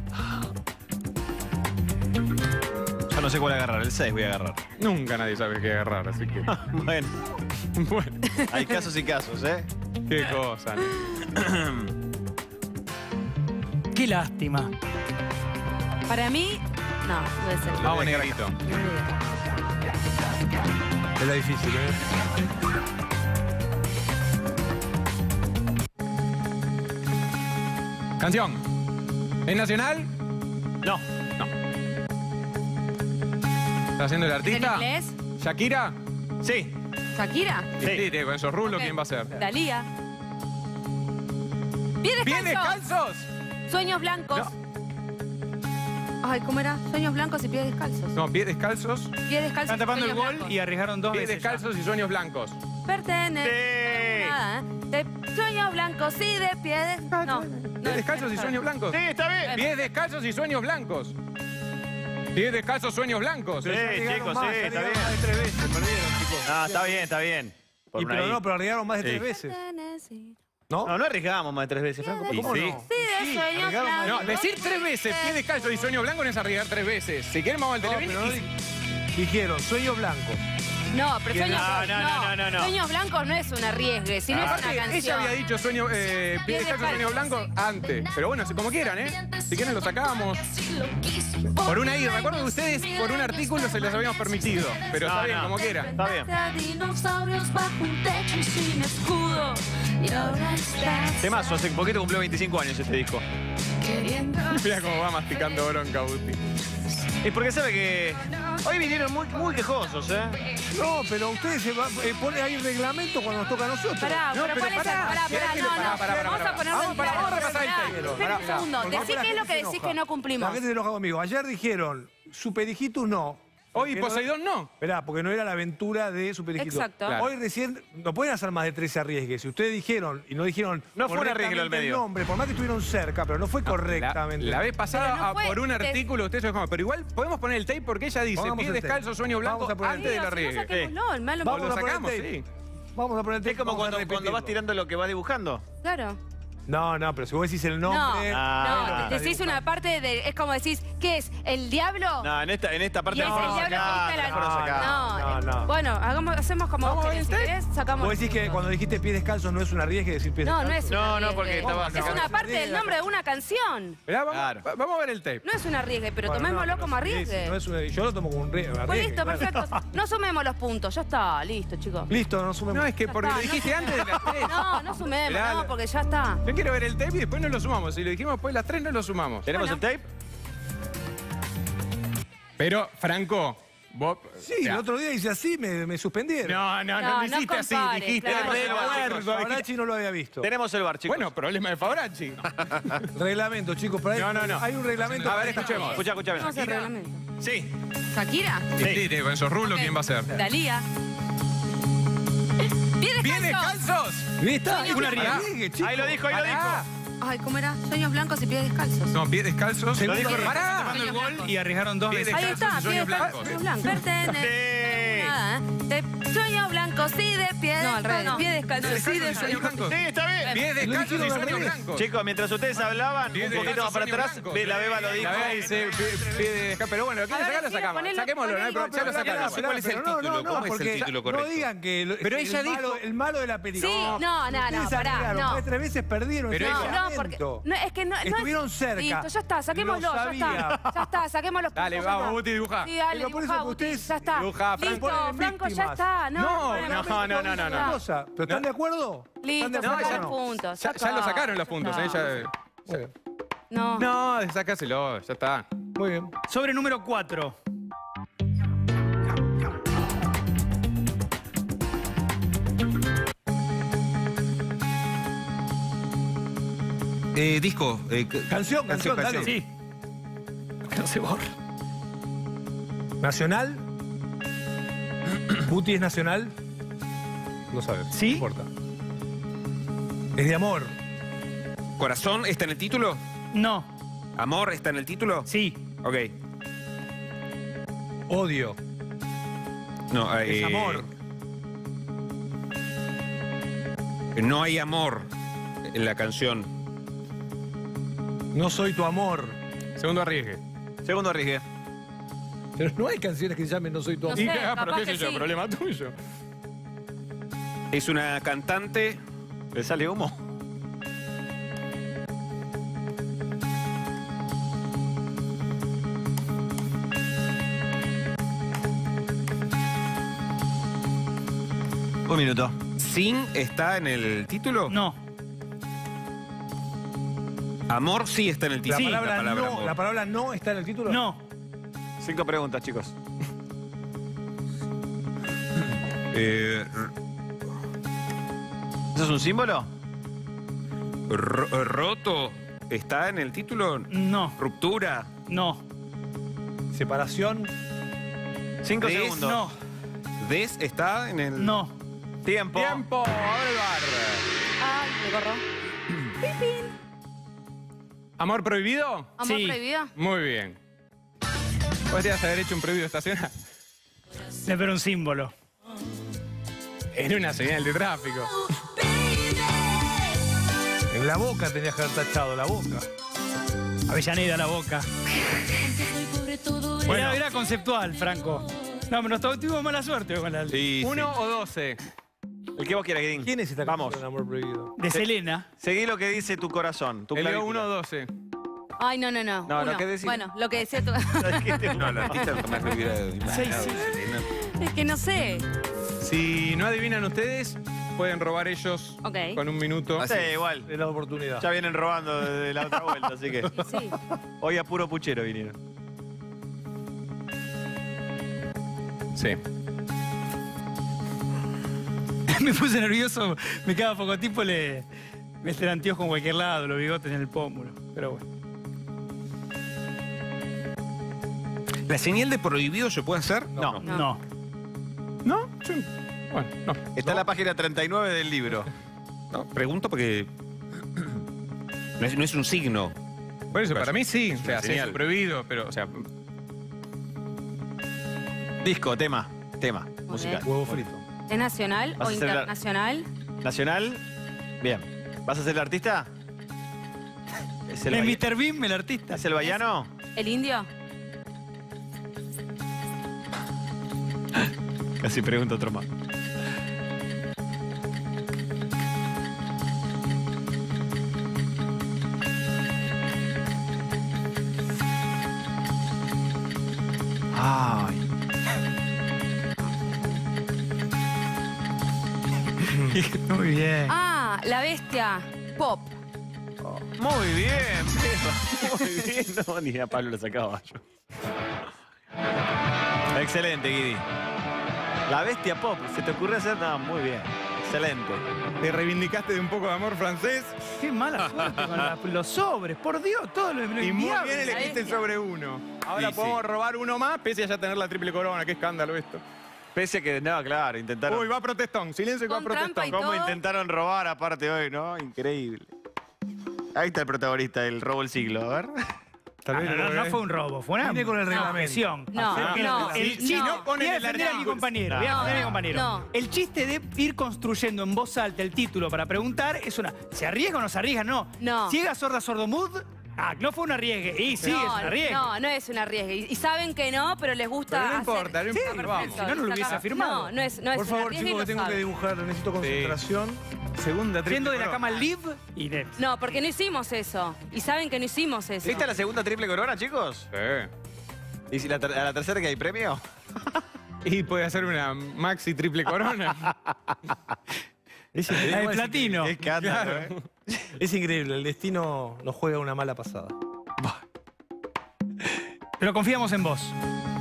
Yo no sé cuál agarrar, el 6 voy a agarrar. Nunca nadie sabe qué agarrar, así que... Bueno, Bueno, hay casos y casos, ¿eh? qué cosa. Qué lástima. Para mí... No, puede ser. Vamos, negrito. Es la difícil, ¿eh? Canción. ¿Es nacional? No. ¿Está haciendo el ¿Es en artista? inglés? ¿Shakira? Sí. ¿Shakira? Sí, con esos rulos, Ok. ¿quién va a ser? Dalía. ¡Pies ¿Bien descalzos! descalzos? Sueños blancos. Ay, ¿cómo era? Sueños blancos y pies descalzos. No, pies descalzos. Pies descalzos Están tapando el sueños gol blancos. y arriesgaron 2 Pies veces. descalzos y sueños blancos. Pertenece a de sueños blancos y de pies... No. Pies descalzos y sueños blancos. Sí, está bien. Pies descalzos y sueños blancos. Pies descalzos, sueños blancos. Sí, chicos, más, sí, ya está llegaron bien. más de 3 veces, perdieron, chicos. No, está bien, está bien. Por una I. Pero arriesgaron más de 3 Sí. veces. Pertenece- ¿No? No, no arriesgábamos más de 3 veces, Franco. ¿Cómo Sí. no? Sí, de sueños arriesgaron más. blancos. No, decir 3 veces pies descalzos y sueños blancos no es arriesgar 3 veces. Si quieren vamos al No, televisor. pero no dijeron sueño blanco. No, pero sueños No. Sueños blancos no es un arriesgue, sino es una Aparte, canción. ella había dicho pies descalzos, sueños blancos antes. Pero bueno, como quieran, ¿eh? Si quieren lo sacamos. Por una I, recuerdo que ustedes por un artículo se les habíamos permitido. Pero está bien, como quieran. Está bien. Dinosaurios bajo un techo y sin escudo. Y ahora estás Temazo, hace poquito cumplió 25 años este disco. queriendo. Mira cómo va masticando bronca, Buti. Es porque sabe que hoy vinieron muy quejosos, ¿eh? No, pero ustedes ponen ahí reglamento cuando nos toca a nosotros. Pará, No, pero pero ¿cuál es el...? pará, Pará, déjelo, no. pará. Vamos a ponerlo en claro. Vamos a repasar el Pará, texto. espera un segundo. Porque Decí la qué es lo gente que se decís enoja. que no cumplimos. La gente se enoja conmigo. Ayer dijeron Superigitus no. Hoy Porque Poseidón no. Esperá, porque no era la aventura de Superigitus. Exacto. Claro. Hoy recién no pueden hacer más de 13 arriesgues. Si ustedes dijeron y no dijeron No fue un arriesgue al correctamente medio. el nombre, por más que estuvieron cerca, pero no fue correctamente. La vez pasada, Pero no fue por un de- artículo, ustedes se enojaron. Pero igual podemos poner el tape porque ella dice Pongamos pies el tape. descalzos, sueños blancos Vamos a poner el antes del Sí, arriesgue. o si no, saquémoslo, el malo. O Vamos lo a poner sacamos, el tape. sí. Vamos a poner el Es como vamos a cuando vas repetirlo. tirando lo que vas dibujando. Claro. No, pero si vos decís el nombre... No, decís una parte de... Es como decís, ¿qué es? ¿El diablo? No, en esta parte Y es el diablo que viste la... No. Bueno, hacemos como vos querés. Si querés, sacamos... Vos decís que cuando dijiste pies descalzos no es un arriesgue decir pies No, descalzos. no es un arriesgue. No, porque estaba... Es una parte del nombre de una canción. Mirá, Claro. vamos a ver el tape. No es un arriesgue, pero Bueno, tomémoslo no, como sí, arriesgue. sí, no es yo lo tomo como un arriesgue. Pues listo, claro. perfecto. No sumemos los puntos. Ya está, listo, chicos. Listo, no sumemos. No, es que Ya porque está, lo dijiste no antes de las 3. No sumemos, Mirá, no, porque ya está. Yo quiero ver el tape y después no lo sumamos. Si lo dijimos después de las 3, no lo sumamos. ¿Tenemos el tape? Pero, Franco, vos... Sí, o sea, el otro día hice así, me suspendieron. No No, lo no hiciste así. compares, Dijiste claro. recuerdo. Fabrazzi no lo había visto. Tenemos el bar, chicos. Bueno, problema de Fabracci. Reglamento, chicos. Para No. Hay un reglamento. A ver, escuchemos. Escucha bien. Vamos al reglamento. Sí. ¿Shakira? Sí, con esos rulos, ¿quién va a ser? Dalía. ¡Pies ¡Bien descalzos! descalzos! Ahí está. Una arriesgue, chicos. Ahí lo dijo, Ay, ¿cómo era? Sueños blancos y pies descalzos. No, pies descalzos. Segundo Lo dijo, que- pará. Tomando el gol y arriesgaron 2 Pies veces. Ahí está, descalzos y pies sueños descalzos. blancos. Sueños blancos. De sueños blancos y de pies. No, al revés. Pies descalzos y de Sueños blancos. Sí, está bien. Pies Lo descalzos y hicieron al sueños revés. blancos. Chicos, mientras ustedes hablaban, Pies un poquito más para descalzos, atrás, sueños blancos. la Beba lo dijo. La Beba dice pie descalzos. Pero bueno, lo quieren sacar, lo sacamos. ponelo, Saquémoslo, no hay problema. Ya lo sacamos. ¿Cuál es el título? ¿Cómo es el porque título No correcto? digan que Pero ella dijo- el malo de la película. Sí, no, Ustedes pará, arriesgaron, no. porque 3 veces perdieron. Pero ese ella- No, porque... reglamento. No, es que no... Estuvieron cerca. Listo, ya está, saquémoslo, Lo ya sabía. está. Ya está, saquemos los puntos. Dale, ya vamos, está. Guti, dibuja. Sí, dale, Pero por dibujá, eso Guti, ustedes ya está. dibujá, Franco. Listo, Ponen Franco, ya víctimas. está. No, ya. Cosa. ¿Pero están de acuerdo? Listo, ¿Están de sacamos acuerdo los o no? puntos. Ya lo sacaron los puntos. Ya. Ya... No. No, sácaselo, ya está. Muy bien. Sobre número 4. Disco. Canción, dale. Sí. No se borra. ¿Nacional? ¿Guti es nacional? No sabes. ¿Sí? No importa. Es de amor. ¿Corazón está en el título? No. ¿Amor está en el título? Sí. Ok. Odio. No, Es amor. No hay amor en la canción. No soy tu amor. Segundo arriesgue. Segundo arriesgue. Pero no hay canciones que se llamen No soy tu No amor. sé, Pero capaz qué sé que yo, sí. problema tuyo. Es una cantante. ¿Le sale humo? Un minuto. ¿Sin está en el título? No. Amor sí está en el La título. palabra, no, amor. la palabra no está en el título. No. 5 preguntas, chicos. ¿Eso es un símbolo? Roto está en el título. No. Ruptura. No. Separación. 5 ¿Ves? segundos. No. Des está en el. No. Tiempo. Tiempo, abre el bar. Ay, me corro. ¿Amor prohibido? ¿Amor Sí. prohibido? Muy bien. Podrías haber hecho un prohibido estacional. Le pero un símbolo. Era una señal de tráfico. En la boca tenías que haber tachado, la boca. Avellaneda la boca. Bueno, era conceptual, Franco. No, pero tuvimos mala suerte con la Sí, 1 o 12. El que vos quieras, Guedín. ¿Quién es esta Vamos. canción, Amor Prohibido? de Selena. Seguí lo que dice tu corazón. Tu Elió clavícula. 1 o 12. Ay, no. No, Uno. ¿qué decís? Bueno, lo que decía tú. No, la artista jamás me hubiera imaginado. Es que no sé. Si no adivinan ustedes, pueden robar ellos Ok. con un minuto. Sí, igual. De la oportunidad. Ya vienen robando desde la otra vuelta, así que Y sí. hoy a puro puchero vinieron. Sí. Me puse nervioso. Me quedaba poco tiempo. Le mete el anteojo en cualquier lado, los bigotes en el pómulo. Pero bueno. ¿La señal de prohibido se puede hacer? No. No. ¿No? Sí. Bueno, no. Está en la página 39 del libro. No, pregunto porque. No es un signo. Por eso, para mí sí. O una sea, sí, señal. es prohibido, pero, o sea, Disco, tema, musical. Huevo frito. ¿Es nacional Vas o a hacer la- internacional? Nacional. Bien. ¿Vas a ser el artista? ¿Es el Es Bahía- Mr. Bean, el artista. ¿Es el Bayano? ¿El indio? Casi pregunto otro más. Ay. Muy bien. Ah, la bestia. Pop. Muy bien, Beba, muy bien. No, ni a Pablo lo sacaba yo. Excelente, Guidi. La bestia pop, ¿se te ocurrió hacer? No, muy bien. Excelente. Te reivindicaste de un poco de amor francés Qué mala suerte con los sobres. Por Dios, todo lo y muy inviable. bien elegiste el sobre 1. Ahora Sí, podemos sí. robar uno más, pese a ya tener la triple corona. Qué escándalo esto. Pese a que, no, claro, intentaron. Uy, va protestón. Silencio y va Con trampa protestón. y ¿Cómo todo. intentaron robar aparte hoy, no? Increíble. Ahí está el protagonista del robo del siglo, a ver. Tal vez No fue un robo, fue una Viene con el reglamento. agresión. No, no, Sí, no. no, voy a defender a mi compañero. Voy a defender a mi compañero. no. El chiste de ir construyendo en voz alta el título para preguntar es una. ¿Se arriesga o no se arriesga? No. No. Ciega, sorda, sordomud. Ah, no fue un arriesgue. Y sí, es un arriesgue. No, no es un arriesgue. Y saben que no, pero les gusta. Pero no hacer- importa, no Sí, importa, perfecto. vamos. Si no, no lo hubiese Saca- afirmado. No, no es Por un favor, arriesgue y chicos, lo que tengo que saben. dibujar. Necesito concentración. Segunda triple Siendo de la corona. cama live y net. No, porque no hicimos eso. Y saben que no hicimos eso. ¿Esta es la segunda triple corona, chicos? Sí. ¿Y si a la tercera que hay premio? Y puede hacer una maxi triple corona. Es La de increíble. platino. Qué escándalo, Claro. Es increíble. El destino nos juega una mala pasada. Pero confiamos en vos.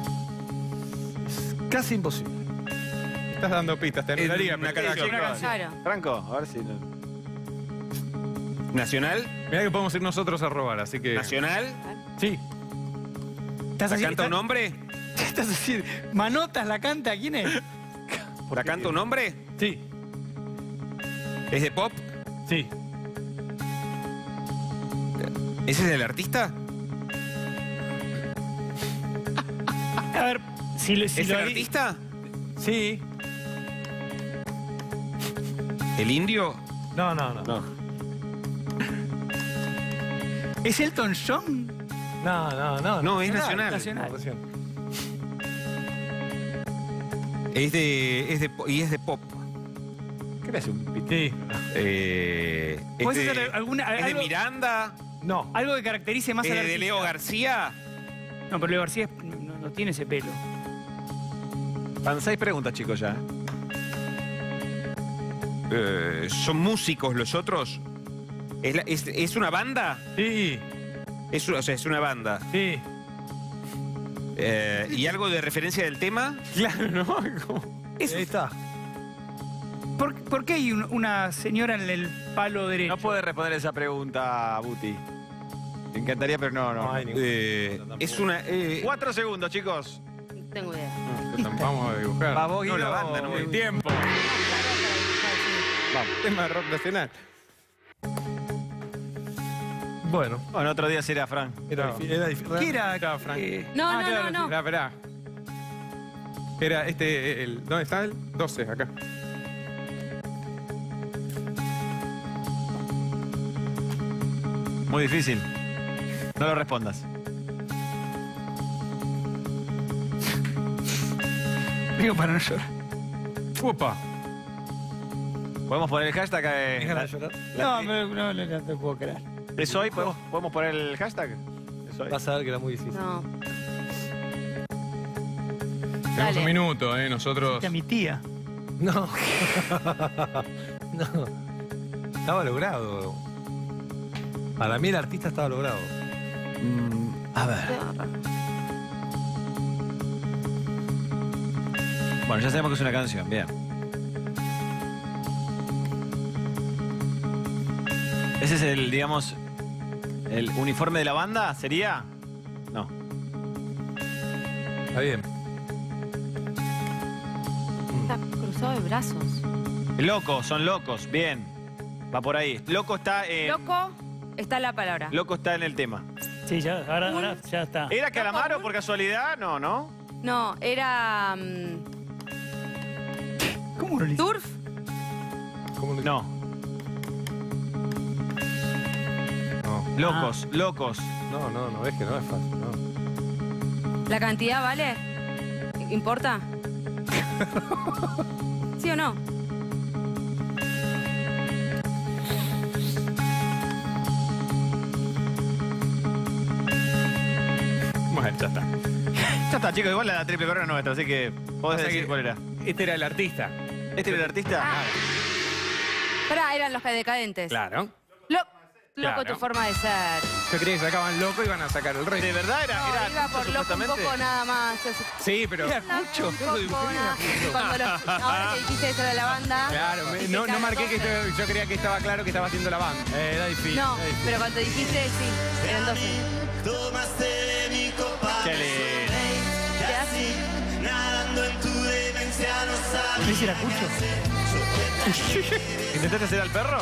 Casi imposible. Estás dando pistas, te anularía. una pero canción. chicos, Claro. Franco, a ver si... ¿Nacional? Mirá que podemos ir nosotros a robar, así que... ¿Nacional? Sí. ¿Estás ¿La así? canta un hombre? ¿Estás así? ¿Manotas la canta? ¿Quién es? ¿La canta un hombre? Sí. ¿Es de pop? Sí. ¿Ese es el artista? A ver, si ¿Es el lo artista? Sí. ¿El indio? No, no, no. No. ¿Es Elton John? No, no, no. No, es nacional. Nacional. Es de pop. ¿Qué le hace un pito? Sí. ¿Puedes es de, hacer alguna, ¿Es de algo, Miranda? No. algo que caracterice más ¿Es al de artista? Leo García? No, pero Leo García no tiene ese pelo. Van 6 preguntas, chicos, ya. ¿Son músicos los otros? ¿Es una banda? Sí. O sea, es una banda. Sí. ¿Y algo de referencia del tema? Claro, ¿no? Ahí está. ¿Por qué hay una señora en el palo derecho? No puede responder esa pregunta, Buti. Me encantaría, pero no. No hay ningún- Es una... 4 segundos, chicos. No tengo idea. Vamos a dibujar. Va vos, no, Guido. la banda, no El tiempo. Vamos. Tema de rock nacional. Bueno. Bueno, otro día será, Fran. Era No. difícil. Era difícil. ¿Qué era? Claro, Frank. No, no, claro, no, no. Esperá. Era ¿dónde está el? 12, acá. Muy difícil. No lo respondas. Digo para no llorar. ¡Upa! ¿Podemos poner el hashtag? Déjala llorar. No te puedo creer. ¿Es hoy? ¿Podemos poner el hashtag? ¿Es hoy? Vas a ver que era muy difícil. No. Tenemos Dale. un minuto, nosotros. Esta mi tía. No. No. Estaba logrado. Para mí el artista estaba logrado. A ver. Bueno, ya sabemos que es una canción, bien. ¿Ese es el, digamos, el uniforme de la banda? ¿Sería? No. Está bien. Está cruzado de brazos. Locos, son locos, bien. Va por ahí. Loco está en... Loco, está la palabra. Loco está en el tema. Sí, ya, ahora ya está. ¿Era Calamaro por casualidad? No, ¿no? No, era. ¿Cómo lo hizo? Turf. ¿Cómo le- No. No. Locos, locos. No, es que no es fácil, no. ¿La cantidad vale? ¿Importa? ¿Sí o no? Bueno, ya está. Ya está, chicos. Igual la triple corona es nuestra, así que podés decir cuál era. Este era el artista. ¿Este era el artista? Pará, eran los decadentes. Claro. Loco tu forma de ser. Yo creía que sacaban loco y iban a sacar el resto. ¿De verdad era? No, era iba por loco un supuestamente? poco nada más. Sí, pero... Cucho. Ahora que dijiste eso de la banda. Claro, no marqué que yo creía que estaba claro que estaba haciendo la banda. Era difícil. No, pero cuando dijiste sí, eran 12. Qué lindo. ¿Qué haces? ¿Ese era Cucho? ¿Intentaste hacer al perro?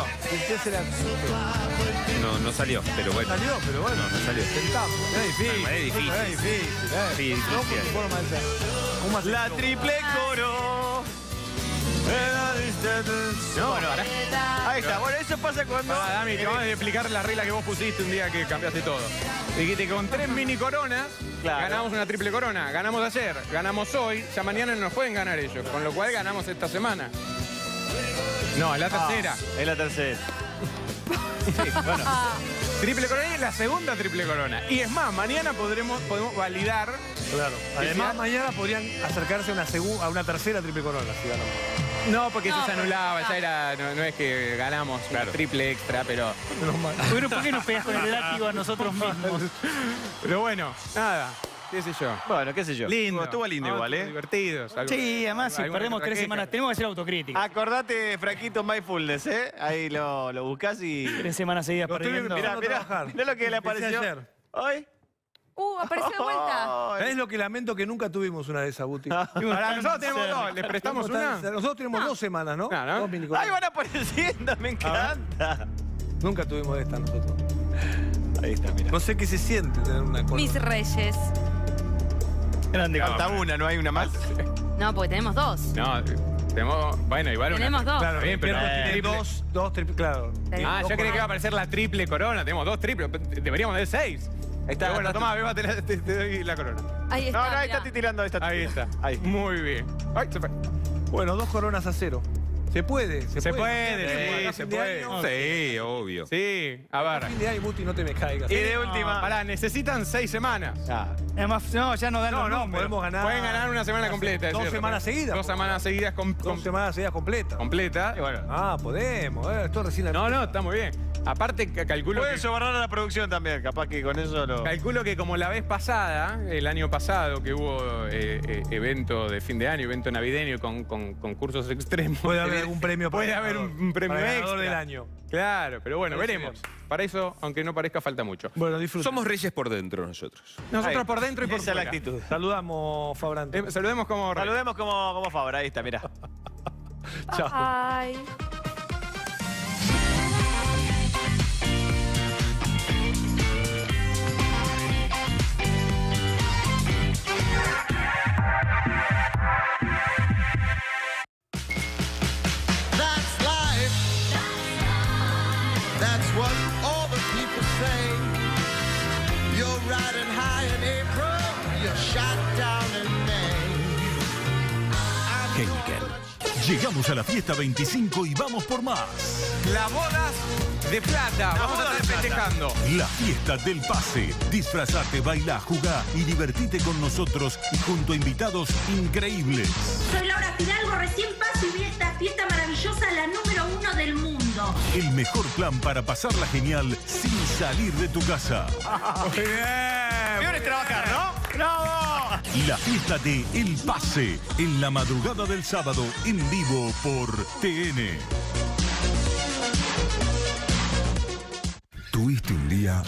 No salió, pero bueno. Salió, pero bueno. No salió. Intentamos. Era difícil. Es difícil. Era difícil. Sí, difícil. Loco tu forma de ser. ¿Cómo haces La loco? triple coro. No, bueno, ahí está. Bueno, eso pasa cuando... Dami, te vamos a explicar la regla que vos pusiste un día que cambiaste todo. Dijiste que con 3 mini coronas Claro. ganamos una triple corona. Ganamos ayer, ganamos hoy, ya mañana no nos pueden ganar ellos. Con lo cual ganamos esta semana. No, es la tercera. Es la tercera. Sí, bueno. Triple corona y es la segunda triple corona. Y es más, mañana podemos validar. Claro. Además, mañana podrían acercarse a una tercera triple corona si ganamos. No, porque eso No, se anulaba, ya era. No es que ganamos una triple extra, pero. Bueno, ¿por qué nos pegas con el látigo a nosotros mismos? Pero bueno, nada. ¿Qué sé yo? Bueno, qué sé yo. Lindo. Estuvo lindo igual, ¿eh? Divertidos. Sí, además si alguna perdemos 3 tragedia. semanas, tenemos que hacer autocrítica. Acordate, Fraquito Mindfulness, ¿eh? Ahí lo buscás y... 3 semanas seguidas Lo estoy perdiendo. viendo. Mirá, trabajar. mirá lo que le Empecé apareció. ayer. ¿Hoy? Apareció de vuelta. ¿Sabés lo que lamento que nunca tuvimos una de esas, Guti? Ahora, nosotros tenemos dos, ¿les prestamos una? Nosotros tenemos 2 semanas, ¿no? Claro. 2 mini coronas. ¡Ahí van apareciendo! ¡Me encanta! Nunca tuvimos de esta nosotros. Ahí está, mira. No sé qué se siente tener una corona. Mis reyes. Grande. Falta una, ¿no hay una más? No, porque tenemos 2. No, tenemos. Bueno, igual una. Tenemos 2. Claro, Bien, pero tiene triple. dos triple, claro. Ah, yo creí que iba a aparecer la triple corona. Tenemos 2 triples. Deberíamos de 6. Está, Bueno, está- toma, bébate, te doy la corona. Ahí está. No, no, ahí mirá. está titilando, ahí está. Ahí está. Ahí. Muy bien. Ay, se fue. Bueno, 2 coronas a 0. Se puede, Se puede, Fin de año. Sí, obvio. Sí, a ver. Fin de año, Guti, no te me caigas. Y de última... Pará, necesitan 6 semanas. Ah, Además, no, ya no dan los No, números. podemos ganar. Pueden ganar una semana completa. es 2 cierto. semanas seguidas. 2 semanas seguidas 2 semanas seguidas completas. completa. y bueno. Ah, podemos. Esto recién No, está muy bien. Aparte, calculo Pueden que, sobornar a la producción también, capaz que con eso lo... calculo que como la vez pasada, el año pasado, que hubo evento de fin de año, evento navideño con concursos extremos. Puede haber algún premio para Puede el haber ganador. un premio Para el ganador extra. del año. Claro, pero bueno, Parece veremos. bien. Para eso, aunque no parezca, falta mucho. Bueno, disfruta. Somos reyes por dentro nosotros. Nosotros Ahí. por dentro y por Esa es la fuera. actitud. Saludamos, Fabrante. Saludemos como rey. Saludemos como Fabra, ahí está, mirá. Chao. Ay. That's life. That's what all the people say. You're riding high in April, you're shot down in May. Heineken. Llegamos a la fiesta 25 y vamos por más. Las bodas de plata. Vamos a estar festejando. La fiesta del pase. Disfrazate, baila, jugá y divertite con nosotros y junto a invitados increíbles. Soy Laura Fidalgo, recién paso y vi esta fiesta maravillosa, la número 1 del mundo. El mejor plan para pasarla genial sin salir de tu casa. Muy bien. Peor es trabajar, ¿no? ¡Bravo! La fiesta de El Pase, en la madrugada del sábado, en vivo por TN. Tuviste un día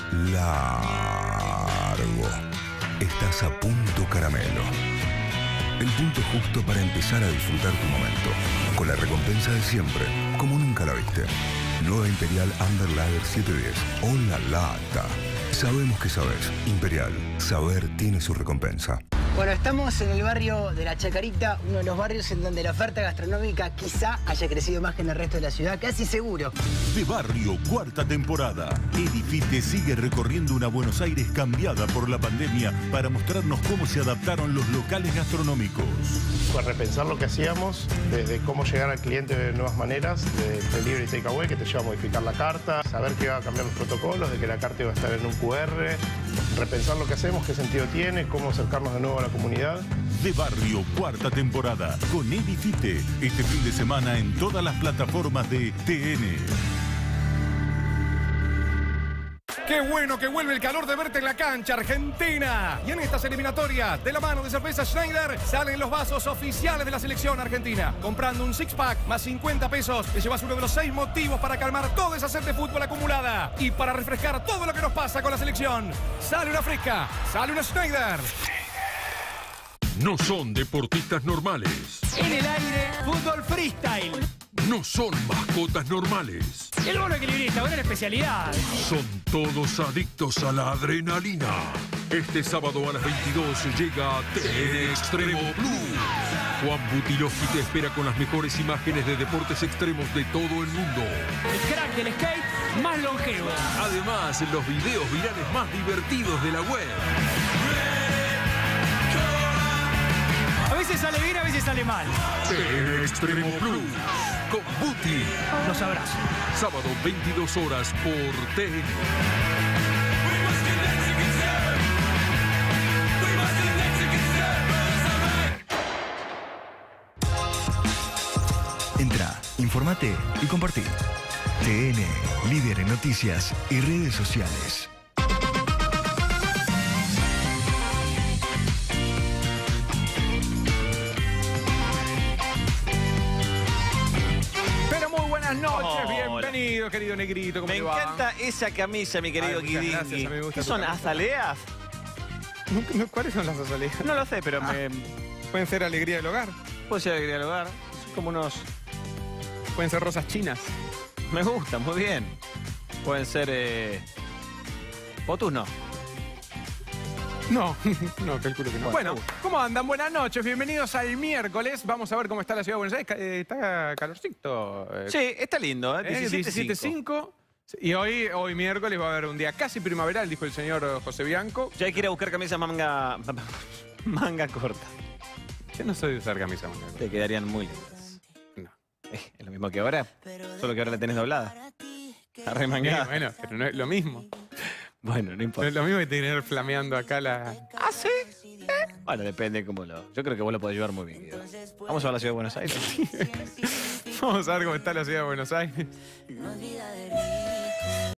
largo. Estás a punto caramelo. El punto justo para empezar a disfrutar tu momento. Con la recompensa de siempre, como nunca la viste. Nueva Imperial Under Lager 710. ¡Hola lata! Sabemos que sabes. Imperial. Saber tiene su recompensa. Bueno, estamos en el barrio de La Chacarita, uno de los barrios en donde la oferta gastronómica quizá haya crecido más que en el resto de la ciudad, casi seguro. De Barrio, cuarta temporada. Edifite sigue recorriendo una Buenos Aires cambiada por la pandemia para mostrarnos cómo se adaptaron los locales gastronómicos. Fue repensar lo que hacíamos, desde cómo llegar al cliente de nuevas maneras, de delivery y takeaway, que te lleva a modificar la carta, saber que iba a cambiar los protocolos, de que la carta iba a estar en un QR, repensar lo que hacemos, qué sentido tiene, cómo acercarnos de nuevo a la comunidad. De Barrio, cuarta temporada, con Edifite, este fin de semana en todas las plataformas de TN. ¡Qué bueno que vuelve el calor de verte en la cancha, Argentina! Y en estas eliminatorias, de la mano de Cerveza Schneider, salen los vasos oficiales de la selección argentina. Comprando un six-pack más 50 pesos, te llevas uno de los 6 motivos para calmar toda esa sed de fútbol acumulada. Y para refrescar todo lo que nos pasa con la selección. Sale una fresca, sale una Schneider. No son deportistas normales. En el aire, fútbol freestyle. No son mascotas normales. El bono equilibrista, buena especialidad. Son todos adictos a la adrenalina. Este sábado a las 22 llega TN Extremo Plus. Juan Butilovsky te espera con las mejores imágenes de deportes extremos de todo el mundo. El crack del skate más longevo. Además, los videos virales más divertidos de la web. A veces sale bien, a veces sale mal. TN Extremo Plus. Con Buti. Los abrazos. Sábado 22 horas por TN. Entra, informate y compartí. TN, líder en noticias y redes sociales. Buenas noches, bienvenido, querido Negrito. ¿Cómo Me te va? encanta esa camisa, mi querido Muchas gracias, Kidingi. a mí me gusta ¿Qué tu son, camisa. azaleas? ¿Cuáles son las azaleas? No lo sé, pero Pueden ser alegría del hogar. puede ser alegría del hogar. Son como unos... Pueden ser rosas chinas. Me gustan, muy bien. Pueden ser... Potus no. No, no, calculo que no. Bueno, ¿cómo andan? Buenas noches, bienvenidos al miércoles. Vamos a ver cómo está la ciudad de Buenos Aires. Está calorcito. Sí, está lindo, 17.5. Y hoy miércoles va a haber un día casi primaveral, dijo el señor José Bianco. Ya hay que ir a buscar camisas manga corta. Yo no soy de usar camisas manga corta. Te quedarían muy lindas. No. Es lo mismo que ahora, solo que ahora la tenés doblada. Arremangada. Sí, bueno, pero no es lo mismo. Bueno, no importa. No es lo mismo que tener flameando acá la... ¿Ah, sí? Bueno, depende cómo lo... Yo creo que vos lo podés llevar muy bien, Guido. Vamos a ver la ciudad de Buenos Aires. Vamos a ver cómo está la ciudad de Buenos Aires. No olvida de mí.